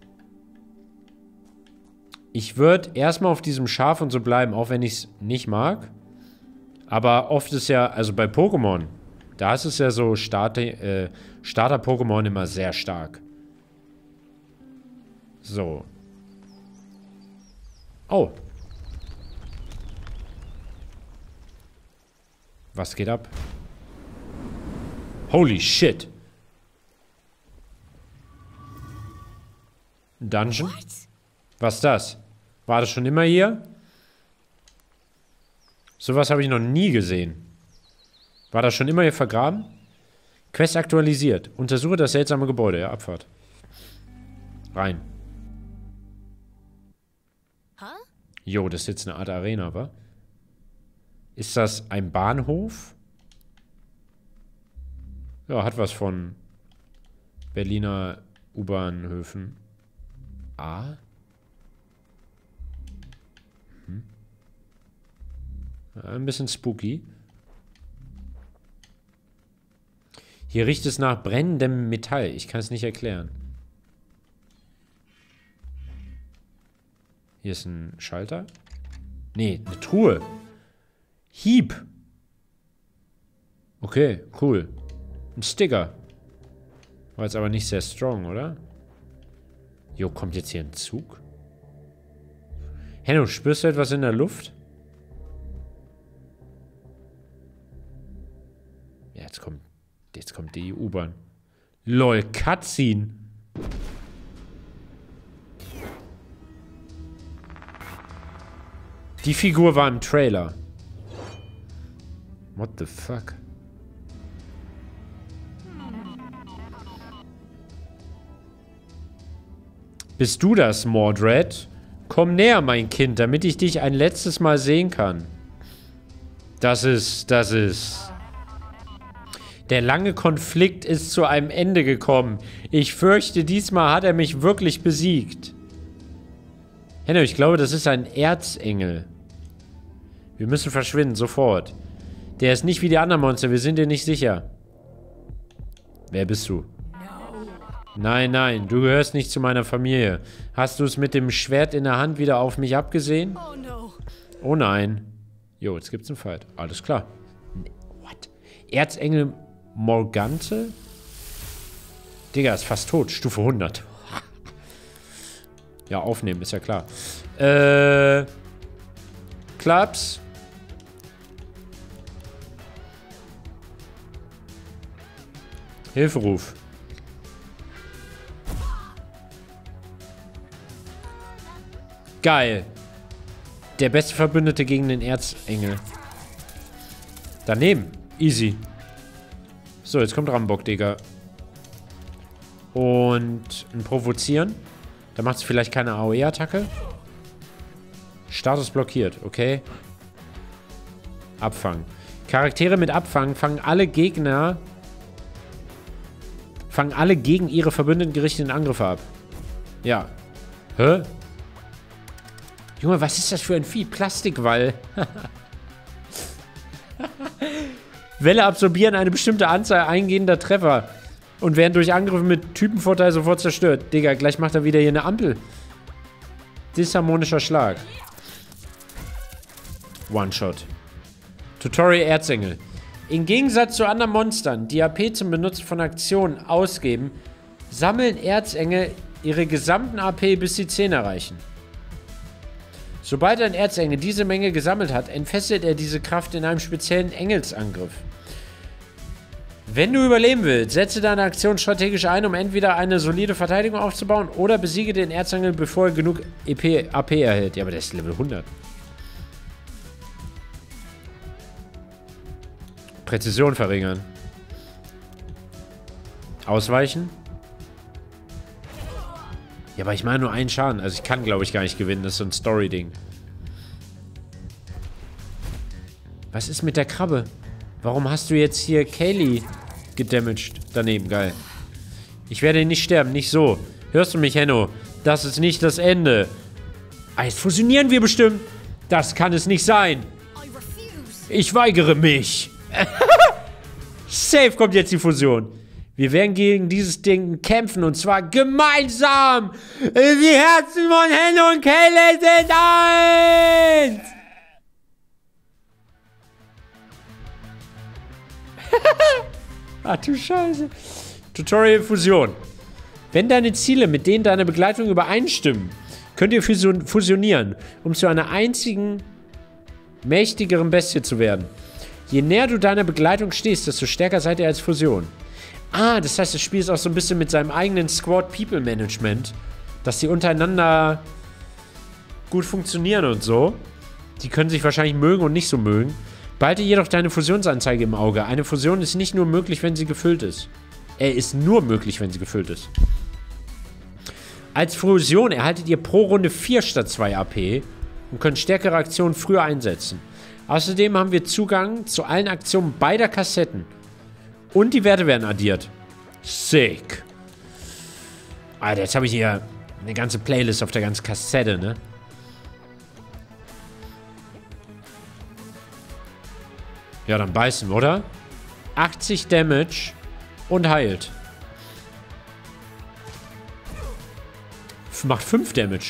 Ich würde erstmal auf diesem Schaf und so bleiben, auch wenn ich es nicht mag. Aber oft ist ja, also bei Pokémon, da ist es ja so, Starter, äh, Starter-Pokémon immer sehr stark. So. Oh. Was geht ab? Holy shit. Dungeon? Was ist das? War das schon immer hier? Sowas habe ich noch nie gesehen. War das schon immer hier vergraben? Quest aktualisiert. Untersuche das seltsame Gebäude. Ja, Abfahrt. Rein. Jo, das ist jetzt eine Art Arena, wa? Ist das ein Bahnhof? Ja, hat was von Berliner U-Bahnhöfen. Ah. Hm. Ja, ein bisschen spooky. Hier riecht es nach brennendem Metall. Ich kann es nicht erklären. Hier ist ein Schalter. Nee, eine Truhe. Hieb. Okay, cool. Ein Sticker. War jetzt aber nicht sehr strong, oder? Jo, kommt jetzt hier ein Zug? Henno, spürst du etwas in der Luft? Ja, jetzt kommt, jetzt kommt die U-Bahn. Lol, Cutscene. Die Figur war im Trailer. What the fuck? Bist du das, Mordred? Komm näher, mein Kind, damit ich dich ein letztes Mal sehen kann. Das ist, das ist... Der lange Konflikt ist zu einem Ende gekommen. Ich fürchte, diesmal hat er mich wirklich besiegt. Henno, ich glaube, das ist ein Erzengel. Wir müssen verschwinden, sofort. Der ist nicht wie die anderen Monster, wir sind dir nicht sicher. Wer bist du? Nein, nein, du gehörst nicht zu meiner Familie. Hast du es mit dem Schwert in der Hand wieder auf mich abgesehen? Oh no. Oh nein. Jo, jetzt gibt's einen Fight. Alles klar. What? Erzengel Morgante? Digga, ist fast tot. Stufe hundert. Ja, aufnehmen, ist ja klar. Äh... Clubs. Hilferuf. Geil. Der beste Verbündete gegen den Erzengel. Daneben. Easy. So, jetzt kommt Rambock, Digga. Und ein Provozieren. Da macht es vielleicht keine A O E-Attacke. Status blockiert, okay. Abfang. Charaktere mit Abfang fangen alle Gegner... Fangen alle gegen ihre Verbündeten gerichteten Angriffe ab. Ja. Hä? Junge, was ist das für ein Vieh? Plastikwall. Welle absorbieren eine bestimmte Anzahl eingehender Treffer und werden durch Angriffe mit Typenvorteil sofort zerstört. Digga, gleich macht er wieder hier eine Ampel. Disharmonischer Schlag. One-Shot. Tutorial Erzengel. Im Gegensatz zu anderen Monstern, die A P zum Benutzen von Aktionen ausgeben, sammeln Erzengel ihre gesamten A P, bis sie zehn erreichen. Sobald ein Erzengel diese Menge gesammelt hat, entfesselt er diese Kraft in einem speziellen Engelsangriff. Wenn du überleben willst, setze deine Aktion strategisch ein, um entweder eine solide Verteidigung aufzubauen oder besiege den Erzengel, bevor er genug E P, A P erhält. Ja, aber der ist Level hundert. Präzision verringern. Ausweichen. Ja, aber ich meine nur einen Schaden. Also ich kann, glaube ich, gar nicht gewinnen. Das ist so ein Story-Ding. Was ist mit der Krabbe? Warum hast du jetzt hier Kaylee gedamaged? Daneben, geil. Ich werde nicht sterben, nicht so. Hörst du mich, Henno? Das ist nicht das Ende. Ah, jetzt fusionieren wir bestimmt. Das kann es nicht sein. Ich weigere mich. Safe kommt jetzt die Fusion. Wir werden gegen dieses Ding kämpfen und zwar gemeinsam. Die Herzen von Henno und Kaylee sind eins. Ach du Scheiße. Tutorial Fusion. Wenn deine Ziele mit denen deiner Begleitung übereinstimmen, könnt ihr fusion fusionieren, um zu einer einzigen, mächtigeren Bestie zu werden. Je näher du deiner Begleitung stehst, desto stärker seid ihr als Fusion. Ah, das heißt, das Spiel ist auch so ein bisschen mit seinem eigenen Squad-People-Management, dass die untereinander gut funktionieren und so. Die können sich wahrscheinlich mögen und nicht so mögen. Behalte jedoch deine Fusionsanzeige im Auge. Eine Fusion ist nicht nur möglich, wenn sie gefüllt ist. Er ist nur möglich, wenn sie gefüllt ist. Als Fusion erhaltet ihr pro Runde vier statt zwei A P und könnt stärkere Aktionen früher einsetzen. Außerdem haben wir Zugang zu allen Aktionen beider Kassetten. Und die Werte werden addiert. Sick. Alter, jetzt habe ich hier eine ganze Playlist auf der ganzen Kassette, ne? Ja, dann beißen, oder? achtzig Damage und heilt. Macht fünf Damage.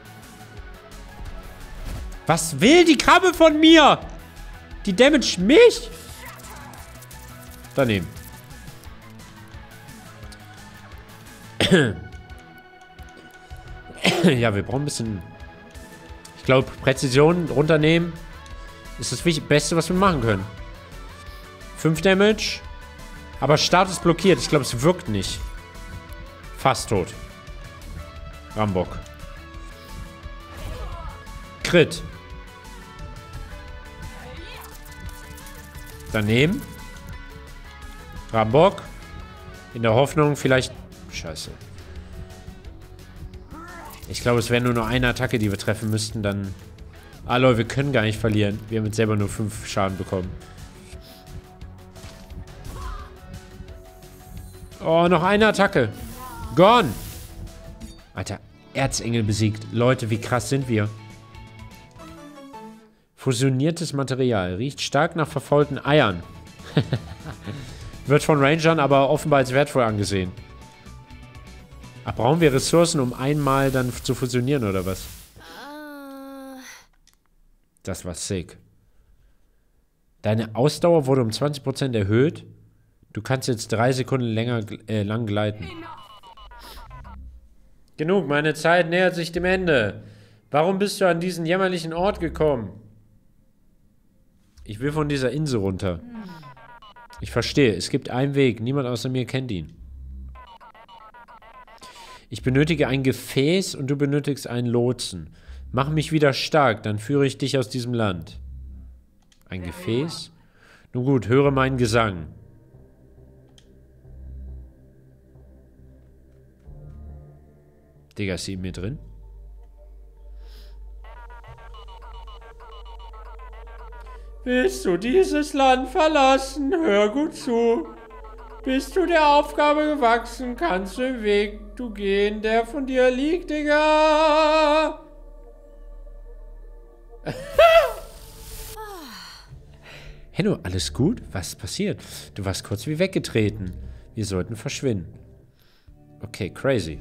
Was will die Krabbe von mir? Die damage mich? Daneben. Ja, wir brauchen ein bisschen... Ich glaube, Präzision runternehmen ist das Beste, was wir machen können. fünf Damage. Aber Status blockiert. Ich glaube, es wirkt nicht. Fast tot. Rambock. Crit. Daneben. Rambock. In der Hoffnung, vielleicht... Scheiße. Ich glaube, es wäre nur noch eine Attacke, die wir treffen müssten, dann... Ah, Leute, wir können gar nicht verlieren. Wir haben jetzt selber nur fünf Schaden bekommen. Oh, noch eine Attacke. Gone. Alter, Erzengel besiegt. Leute, wie krass sind wir? Fusioniertes Material. Riecht stark nach verfaulten Eiern. Wird von Rangern aber offenbar als wertvoll angesehen. Ach, brauchen wir Ressourcen, um einmal dann zu fusionieren, oder was? Uh, Das war sick. Deine Ausdauer wurde um zwanzig Prozent erhöht. Du kannst jetzt drei Sekunden länger äh, lang gleiten. Genug, meine Zeit nähert sich dem Ende. Warum bist du an diesen jämmerlichen Ort gekommen? Ich will von dieser Insel runter. Ich verstehe, es gibt einen Weg. Niemand außer mir kennt ihn. Ich benötige ein Gefäß und du benötigst einen Lotsen. Mach mich wieder stark, dann führe ich dich aus diesem Land. Ein Gefäß? Nun gut, höre meinen Gesang. Digga, ist sie in mir drin? Willst du dieses Land verlassen? Hör gut zu. Bist du der Aufgabe gewachsen, kannst du den Weg du gehen, der von dir liegt, Digga. Henno, alles gut? Was ist passiert? Du warst kurz wie weggetreten. Wir sollten verschwinden. Okay, crazy.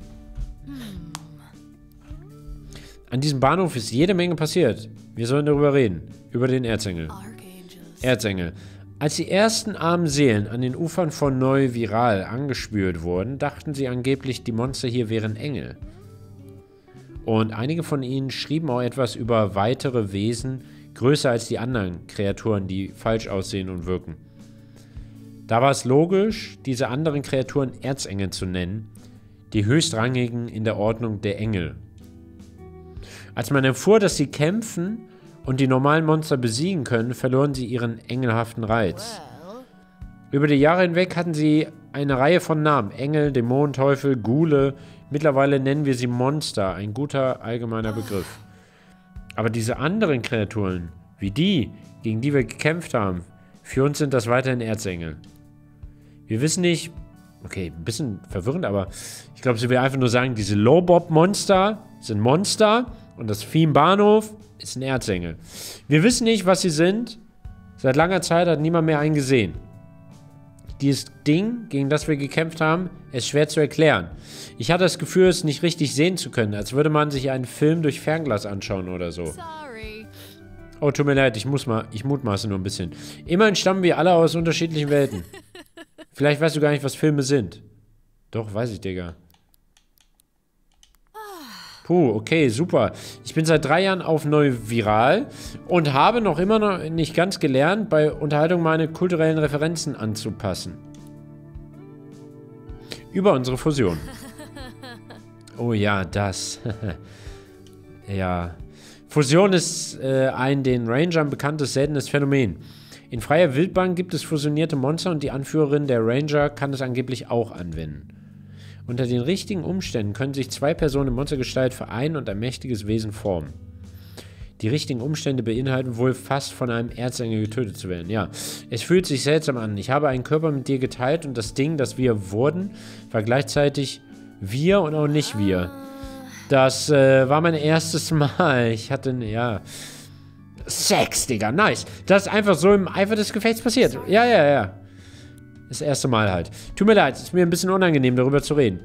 An diesem Bahnhof ist jede Menge passiert. Wir sollen darüber reden. Über den Erzengel. Erzengel. Als die ersten armen Seelen an den Ufern von Neu-Viral angespült wurden, dachten sie angeblich, die Monster hier wären Engel. Und einige von ihnen schrieben auch etwas über weitere Wesen, größer als die anderen Kreaturen, die falsch aussehen und wirken. Da war es logisch, diese anderen Kreaturen Erzengel zu nennen, die höchstrangigen in der Ordnung der Engel. Als man erfuhr, dass sie kämpfen und die normalen Monster besiegen können, verloren sie ihren engelhaften Reiz. Über die Jahre hinweg hatten sie eine Reihe von Namen. Engel, Dämonen, Teufel, Ghule. Mittlerweile nennen wir sie Monster, ein guter allgemeiner Begriff. Aber diese anderen Kreaturen, wie die, gegen die wir gekämpft haben, für uns sind das weiterhin Erzengel. Wir wissen nicht, okay, ein bisschen verwirrend, aber ich glaube, sie will einfach nur sagen, diese Low-Bob-Monster sind Monster und das Vieh im Bahnhof ist ein Erzengel. Wir wissen nicht, was sie sind. Seit langer Zeit hat niemand mehr einen gesehen. Dieses Ding, gegen das wir gekämpft haben, ist schwer zu erklären. Ich hatte das Gefühl, es nicht richtig sehen zu können, als würde man sich einen Film durch Fernglas anschauen oder so. sorry. Oh, tut mir leid, ich muss mal, ich mutmaße nur ein bisschen. Immerhin stammen wir alle aus unterschiedlichen Welten. Vielleicht weißt du gar nicht, was Filme sind. Doch, weiß ich, Digga. Puh, okay, super. Ich bin seit drei Jahren auf Neu-Viral und habe noch immer noch nicht ganz gelernt, bei Unterhaltung meine kulturellen Referenzen anzupassen. Über unsere Fusion. Oh ja, das. Ja. Fusion ist äh, ein den Rangern bekanntes, seltenes Phänomen. In freier Wildbahn gibt es fusionierte Monster und die Anführerin der Ranger kann es angeblich auch anwenden. Unter den richtigen Umständen können sich zwei Personen in Monstergestalt vereinen und ein mächtiges Wesen formen. Die richtigen Umstände beinhalten wohl fast von einem Erzengel getötet zu werden. Ja, es fühlt sich seltsam an. Ich habe einen Körper mit dir geteilt und das Ding, das wir wurden, war gleichzeitig wir und auch nicht wir. Das äh, war mein erstes Mal. Ich hatte, ja... Sex, Digga, nice. Das ist einfach so im Eifer des Gefechts passiert. Ja, ja, ja. Das erste Mal halt. Tut mir leid, ist mir ein bisschen unangenehm, darüber zu reden.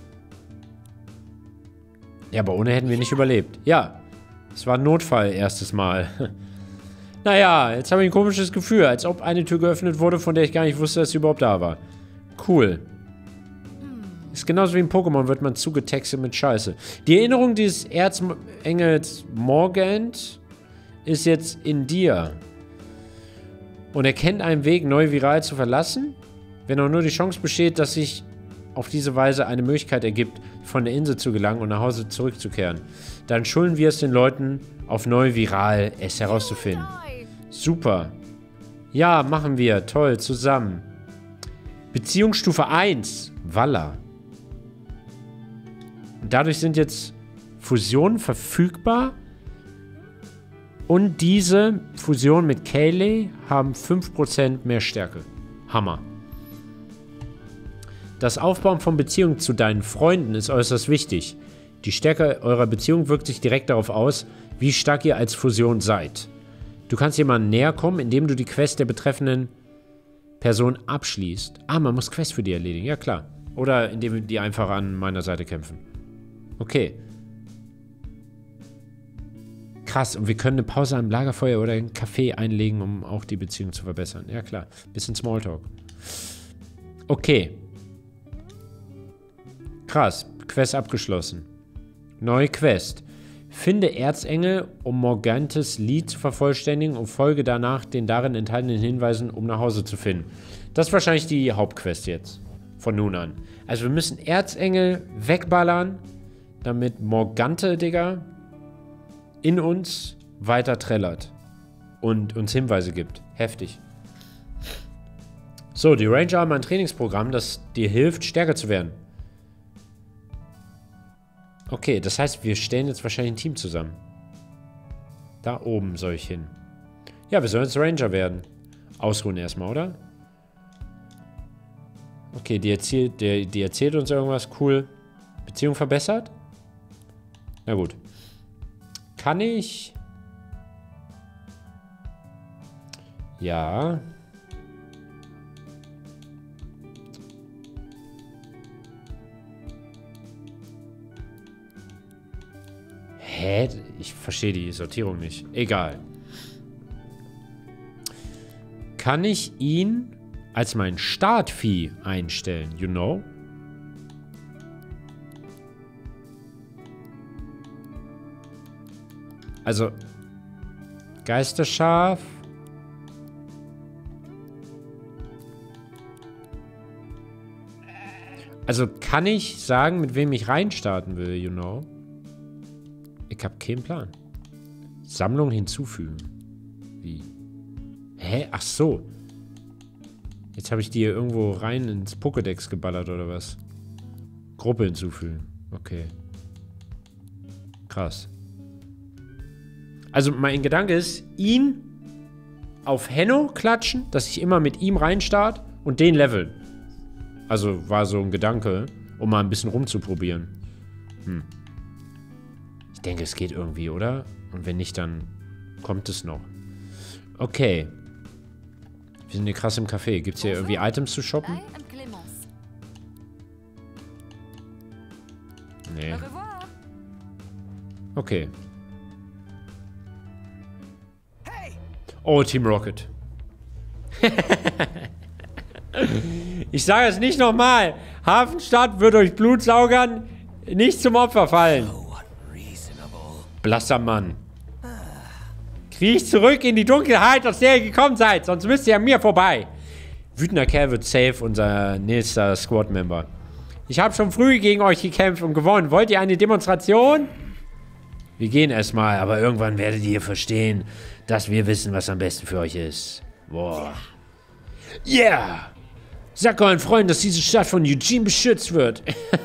Ja, aber ohne hätten wir nicht überlebt. Ja, es war ein Notfall, erstes Mal. Naja, jetzt habe ich ein komisches Gefühl, als ob eine Tür geöffnet wurde, von der ich gar nicht wusste, dass sie überhaupt da war. Cool. Ist genauso wie im Pokémon, wird man zugetextet mit Scheiße. Die Erinnerung dieses Erzengels Morgant ist jetzt in dir. Und er kennt einen Weg, Neu-Viral zu verlassen, wenn auch nur die Chance besteht, dass sich auf diese Weise eine Möglichkeit ergibt, von der Insel zu gelangen und nach Hause zurückzukehren. Dann schulden wir es den Leuten auf Neu-Viral, es herauszufinden. Super. Ja, machen wir. Toll, zusammen. Beziehungsstufe eins. Walla. Dadurch sind jetzt Fusionen verfügbar. Und diese Fusion mit Kayleigh haben fünf Prozent mehr Stärke. Hammer. Das Aufbauen von Beziehungen zu deinen Freunden ist äußerst wichtig. Die Stärke eurer Beziehung wirkt sich direkt darauf aus, wie stark ihr als Fusion seid. Du kannst jemandem näher kommen, indem du die Quest der betreffenden Person abschließt. Ah, man muss Quest für die erledigen. Ja, klar. Oder indem die einfach an meiner Seite kämpfen. Okay. Krass, und wir können eine Pause am Lagerfeuer oder einen Kaffee einlegen, um auch die Beziehung zu verbessern. Ja, klar. Bisschen Smalltalk. Okay. Krass. Quest abgeschlossen. Neue Quest. Finde Erzengel, um Morgantes Lied zu vervollständigen und folge danach den darin enthaltenen Hinweisen, um nach Hause zu finden. Das ist wahrscheinlich die Hauptquest jetzt. Von nun an. Also wir müssen Erzengel wegballern, damit Morgante, Digga, in uns weiter trällert. Und uns Hinweise gibt. Heftig. So, die Ranger haben ein Trainingsprogramm, das dir hilft, stärker zu werden. Okay, das heißt, wir stellen jetzt wahrscheinlich ein Team zusammen. Da oben soll ich hin. Ja, wir sollen jetzt Ranger werden. Ausruhen erstmal, oder? Okay, die erzählt, der, die erzählt uns irgendwas. Cool. Beziehung verbessert? Na gut. Kann ich... Ja... Hä? Ich verstehe die Sortierung nicht. Egal. Kann ich ihn als mein Startvieh einstellen? You know? Also, Geisterschaf. Also, kann ich sagen, mit wem ich reinstarten will, you know? Ich habe keinen Plan. Sammlung hinzufügen. Wie? Hä? Ach so. Jetzt habe ich die hier irgendwo rein ins Pokédex geballert, oder was? Gruppe hinzufügen. Okay. Krass. Also mein Gedanke ist, ihn auf Henno klatschen, dass ich immer mit ihm reinstart und den leveln. Also war so ein Gedanke, um mal ein bisschen rumzuprobieren. Hm. Ich denke, es geht irgendwie, oder? Und wenn nicht, dann kommt es noch. Okay. Wir sind hier krass im Café. Gibt es hier irgendwie Items zu shoppen? Nee. Okay. Oh, Team Rocket. Ich sage es nicht nochmal. Hafenstadt wird euch Blutsaugern nicht zum Opfer fallen. Blasser Mann. Kriecht zurück in die Dunkelheit, aus der ihr gekommen seid, sonst müsst ihr an mir vorbei. Wütender Kerl wird safe unser nächster Squad-Member. Ich habe schon früh gegen euch gekämpft und gewonnen. Wollt ihr eine Demonstration? Wir gehen erstmal, aber irgendwann werdet ihr verstehen, dass wir wissen, was am besten für euch ist. Boah. Yeah! Sag euren Freunden, dass diese Stadt von Eugene beschützt wird.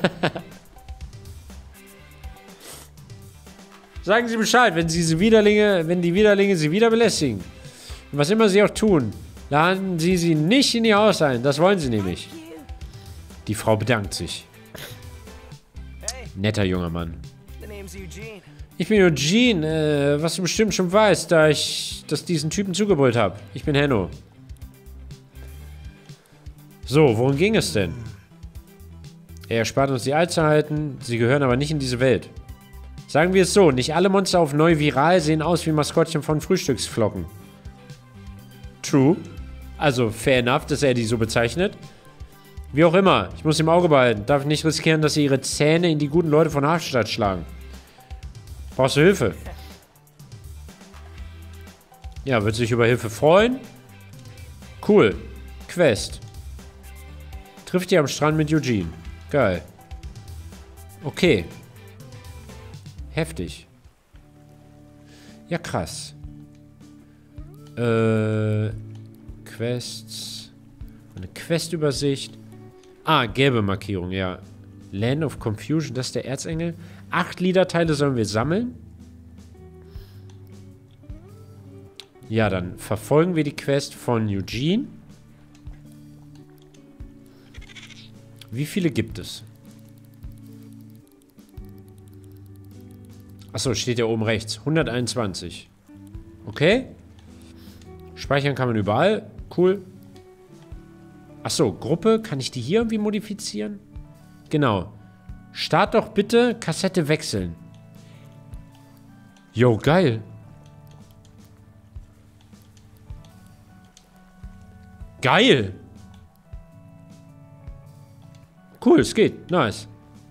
Sagen Sie Bescheid, wenn diese Widerlinge, wenn die Widerlinge sie wieder belästigen. Und was immer sie auch tun, laden Sie sie nicht in ihr Haus ein. Das wollen sie nämlich. Die Frau bedankt sich. Netter junger Mann. Ich bin Eugene, äh, was du bestimmt schon weißt, da ich das diesen Typen zugebrüllt habe. Ich bin Henno. So, worum ging es denn? Er erspart uns die Allzeiten, sie gehören aber nicht in diese Welt. Sagen wir es so, nicht alle Monster auf Neu-Viral sehen aus wie Maskottchen von Frühstücksflocken. True. Also, fair enough, dass er die so bezeichnet. Wie auch immer, ich muss im Auge behalten. Darf nicht riskieren, dass sie ihre Zähne in die guten Leute von Hafenstadt schlagen. Brauchst du Hilfe? Ja, wird sich über Hilfe freuen. Cool. Quest. Trifft ihr am Strand mit Eugene. Geil. Okay. Heftig. Ja, krass. Äh, Quests. Eine Questübersicht. Ah, gelbe Markierung, ja. Land of Confusion, das ist der Erzengel. Acht Liederteile sollen wir sammeln. Ja, dann verfolgen wir die Quest von Eugene. Wie viele gibt es? Achso, steht ja oben rechts. hunderteinundzwanzig. Okay. Speichern kann man überall. Cool. Achso, Gruppe. Kann ich die hier irgendwie modifizieren? Genau. Start doch bitte Kassette wechseln. Jo, geil. Geil. Cool, es geht. Nice.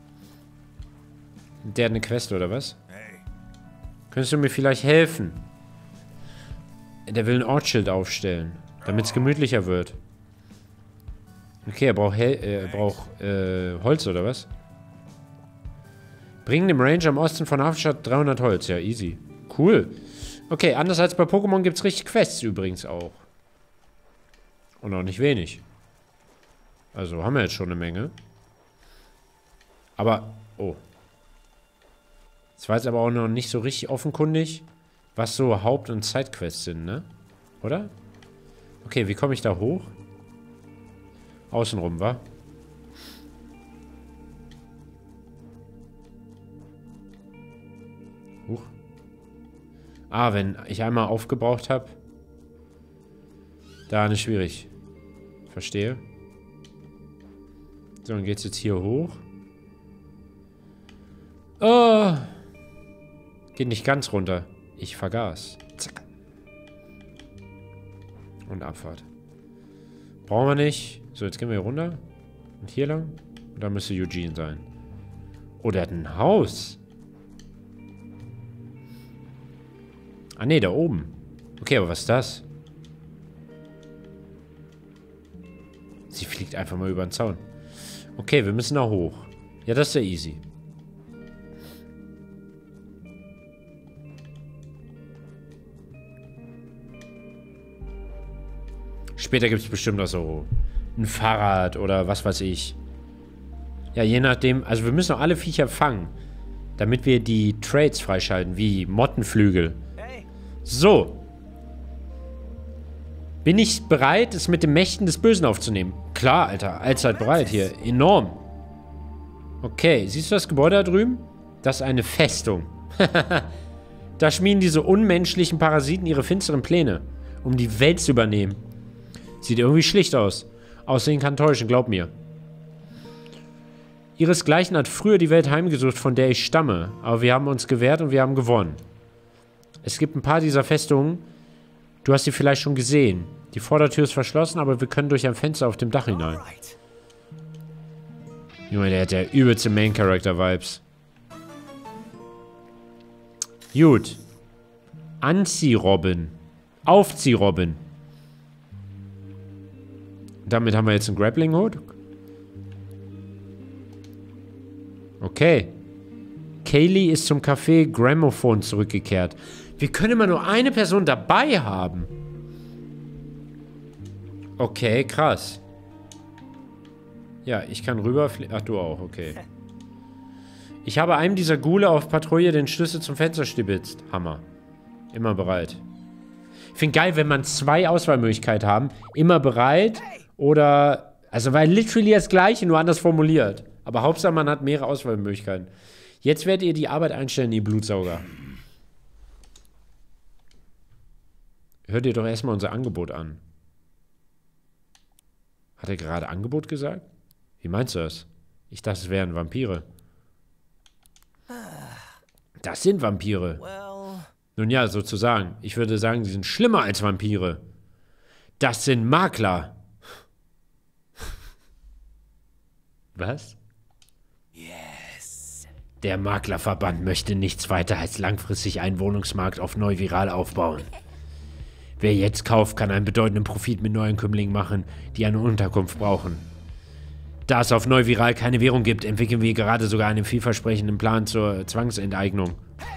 Der hat eine Quest, oder was? Könntest du mir vielleicht helfen? Der will ein Ortsschild aufstellen, damit es gemütlicher wird. Okay, er braucht, Hel äh, er braucht äh, Holz, oder was? Bringen dem Ranger im Osten von Hafenstadt dreihundert Holz. Ja, easy. Cool. Okay, anders als bei Pokémon gibt es richtig Quests übrigens auch. Und auch nicht wenig. Also haben wir jetzt schon eine Menge. Aber, oh. Das war jetzt aber auch noch nicht so richtig offenkundig, was so Haupt- und Sidequests sind, ne? Oder? Okay, wie komme ich da hoch? Außenrum, wa? Huch. Ah, wenn ich einmal aufgebraucht habe. Da ist schwierig. Verstehe. So, dann geht's jetzt hier hoch. Oh. Geht nicht ganz runter. Ich vergaß. Zack. Und Abfahrt. Brauchen wir nicht. So, jetzt gehen wir hier runter. Und hier lang. Und da müsste Eugene sein. Oh, der hat ein Haus. Ah, ne, da oben. Okay, aber was ist das? Sie fliegt einfach mal über den Zaun. Okay, wir müssen da hoch. Ja, das ist ja easy. Später gibt es bestimmt auch so ein Fahrrad oder was weiß ich. Ja, je nachdem. Also wir müssen auch alle Viecher fangen, damit wir die Trades freischalten, wie Mottenflügel. So. Bin ich bereit, es mit den Mächten des Bösen aufzunehmen? Klar, Alter. Allzeit bereit hier. Enorm. Okay, siehst du das Gebäude da drüben? Das ist eine Festung. Da schmieden diese unmenschlichen Parasiten ihre finsteren Pläne, um die Welt zu übernehmen. Sieht irgendwie schlicht aus. Aussehen kann täuschen, glaub mir. Ihresgleichen hat früher die Welt heimgesucht, von der ich stamme. Aber wir haben uns gewehrt und wir haben gewonnen. Es gibt ein paar dieser Festungen. Du hast sie vielleicht schon gesehen. Die Vordertür ist verschlossen, aber wir können durch ein Fenster auf dem Dach hinein. Junge, der hat ja übelste Main-Character-Vibes. Gut. Anzieh-Robin. Aufzieh-Robin. Damit haben wir jetzt einen Grappling-Hook. Okay. Kaylee ist zum Café Grammophon zurückgekehrt. Wir können immer nur eine Person dabei haben. Okay, krass. Ja, ich kann rüberfliegen. Ach, du auch, okay. Ich habe einem dieser Ghule auf Patrouille den Schlüssel zum Fenster stibitzt. Hammer. Immer bereit. Ich finde geil, wenn man zwei Auswahlmöglichkeiten haben. Immer bereit oder... Also, weil literally das Gleiche, nur anders formuliert. Aber Hauptsache, man hat mehrere Auswahlmöglichkeiten. Jetzt werdet ihr die Arbeit einstellen, ihr Blutsauger. Hört ihr doch erstmal unser Angebot an. Hat er gerade Angebot gesagt? Wie meinst du das? Ich dachte, es wären Vampire. Das sind Vampire. Nun ja, sozusagen. Ich würde sagen, sie sind schlimmer als Vampire. Das sind Makler. Was? Yes. Der Maklerverband möchte nichts weiter als langfristig einen Wohnungsmarkt auf Neuviral aufbauen. Wer jetzt kauft, kann einen bedeutenden Profit mit Neuankömmlingen machen, die eine Unterkunft brauchen. Da es auf Neuviral keine Währung gibt, entwickeln wir gerade sogar einen vielversprechenden Plan zur Zwangsenteignung.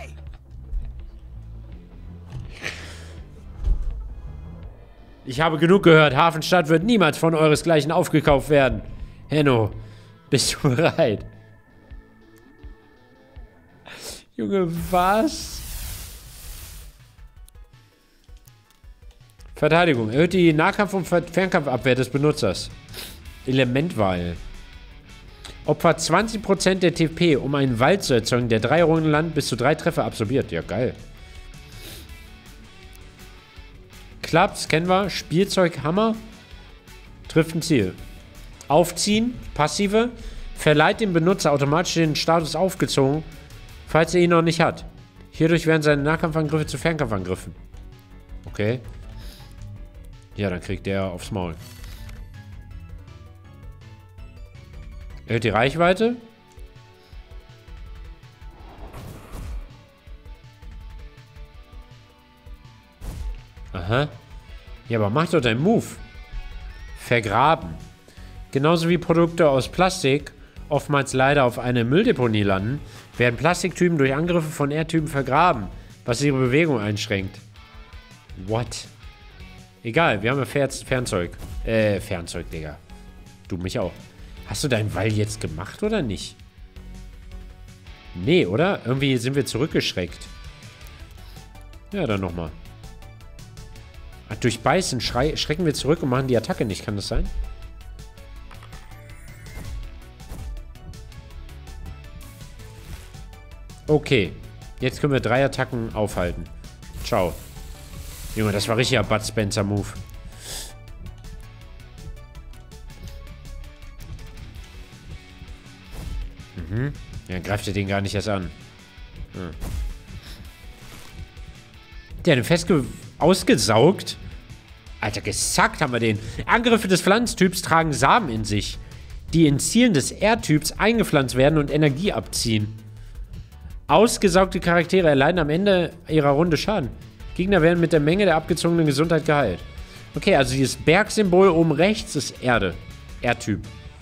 Ich habe genug gehört. Hafenstadt wird niemals von euresgleichen aufgekauft werden. Henno, bist du bereit? Junge, was? Verteidigung. Erhöht die Nahkampf- und Fernkampfabwehr des Benutzers. Elementwahl. Opfert zwanzig Prozent der T P, um einen Wald zu erzeugen, der drei Runden lang bis zu drei Treffer absorbiert. Ja, geil. Klappt, kennen wir. Spielzeug, Hammer. Trifft ein Ziel. Aufziehen, passive. verleiht dem Benutzer automatisch den Status aufgezogen, falls er ihn noch nicht hat. Hierdurch werden seine Nahkampfangriffe zu Fernkampfangriffen. Okay. Ja, dann kriegt der aufs Maul. Erhöht die Reichweite. Aha. Ja, aber mach doch deinen Move. Vergraben. Genauso wie Produkte aus Plastik oftmals leider auf eine Mülldeponie landen, werden Plastiktypen durch Angriffe von Erdtypen vergraben, was ihre Bewegung einschränkt. What? Egal, wir haben ja Fer Fernzeug. Äh, Fernzeug, Digga. Du mich auch. Hast du deinen Wall jetzt gemacht oder nicht? Nee, oder? Irgendwie sind wir zurückgeschreckt. Ja, dann nochmal. Durch Beißen schrei schrecken wir zurück und machen die Attacke nicht. Kann das sein? Okay. Jetzt können wir drei Attacken aufhalten. Ciao. Junge, das war richtiger Bud Spencer-Move. Mhm. Ja, dann greift er den gar nicht erst an. Hm. Der hat den festge... ausgesaugt. Alter, gesackt haben wir den. Angriffe des Pflanztyps tragen Samen in sich, die in Zielen des Erdtyps eingepflanzt werden und Energie abziehen. Ausgesaugte Charaktere erleiden am Ende ihrer Runde Schaden. Gegner werden mit der Menge der abgezogenen Gesundheit geheilt. Okay, also dieses Bergsymbol oben rechts ist Erde. Erdtyp.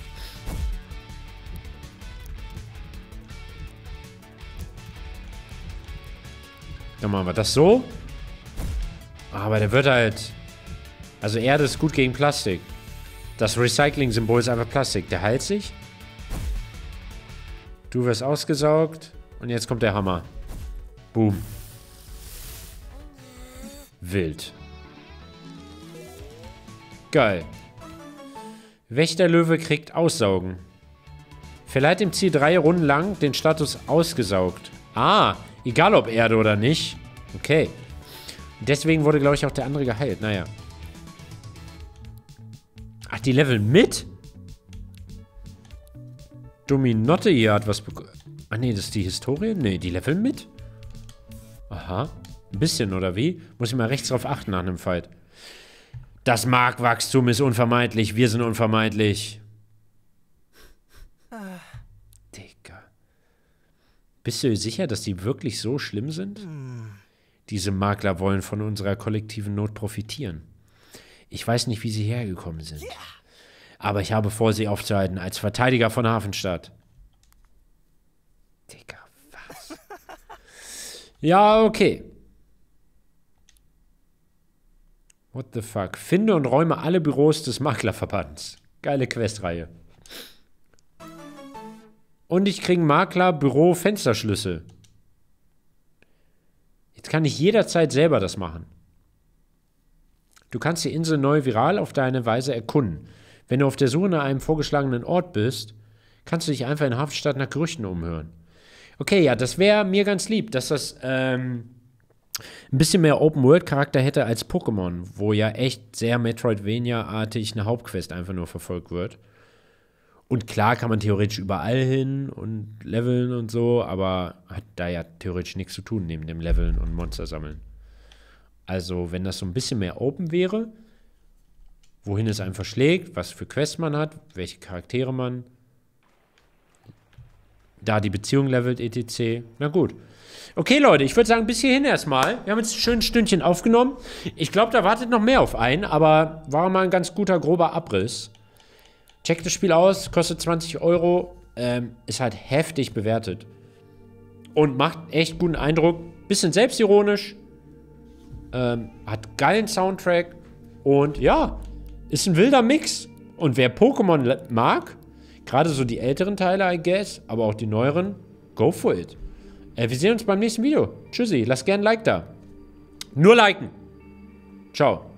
Dann machen wir das so. Aber der wird halt... Also Erde ist gut gegen Plastik. Das Recycling-Symbol ist einfach Plastik. Der heilt sich. Du wirst ausgesaugt. Und jetzt kommt der Hammer. Boom. Wild. Geil. Wächterlöwe kriegt Aussaugen. Verleiht dem Ziel drei Runden lang den Status ausgesaugt. Ah, egal ob Erde oder nicht. Okay. Deswegen wurde, glaube ich, auch der andere geheilt. Naja. Ach, die leveln mit? Dominotte hier hat was bekommen. Ah, nee, das ist die Historie? Nee, die leveln mit? Aha. Ein bisschen, oder wie? Muss ich mal rechts drauf achten nach einem Fight. Das Marktwachstum ist unvermeidlich. Wir sind unvermeidlich. Ah. Digga. Bist du sicher, dass die wirklich so schlimm sind? Hm. Diese Makler wollen von unserer kollektiven Not profitieren. Ich weiß nicht, wie sie hergekommen sind. Aber ich habe vor, sie aufzuhalten als Verteidiger von Hafenstadt. Digga, was? Ja, okay. What the fuck? Finde und räume alle Büros des Maklerverbands. Geile Questreihe. Und ich kriege Makler, Büro, Fensterschlüssel. Jetzt kann ich jederzeit selber das machen. Du kannst die Insel neu viral auf deine Weise erkunden. Wenn du auf der Suche nach einem vorgeschlagenen Ort bist, kannst du dich einfach in Hafenstadt nach Gerüchten umhören. Okay, ja, das wäre mir ganz lieb, dass das ähm, ein bisschen mehr Open-World-Charakter hätte als Pokémon, wo ja echt sehr Metroidvania-artig eine Hauptquest einfach nur verfolgt wird. Und klar kann man theoretisch überall hin und leveln und so, aber hat da ja theoretisch nichts zu tun, neben dem Leveln und Monster sammeln. Also, wenn das so ein bisschen mehr open wäre, wohin es einem verschlägt, was für Quests man hat, welche Charaktere man, da die Beziehung levelt, et cetera. Na gut. Okay, Leute, ich würde sagen, bis hierhin erstmal. Wir haben jetzt ein schönes Stündchen aufgenommen. Ich glaube, da wartet noch mehr auf einen, aber war mal ein ganz guter, grober Abriss. Checkt das Spiel aus, kostet zwanzig Euro, ähm, ist halt heftig bewertet. Und macht echt guten Eindruck. Bisschen selbstironisch. Ähm, hat geilen Soundtrack. Und ja, ist ein wilder Mix. Und wer Pokémon mag, gerade so die älteren Teile, I guess, aber auch die neueren, go for it. Äh, wir sehen uns beim nächsten Video. Tschüssi, lasst gerne ein Like da. Nur liken. Ciao.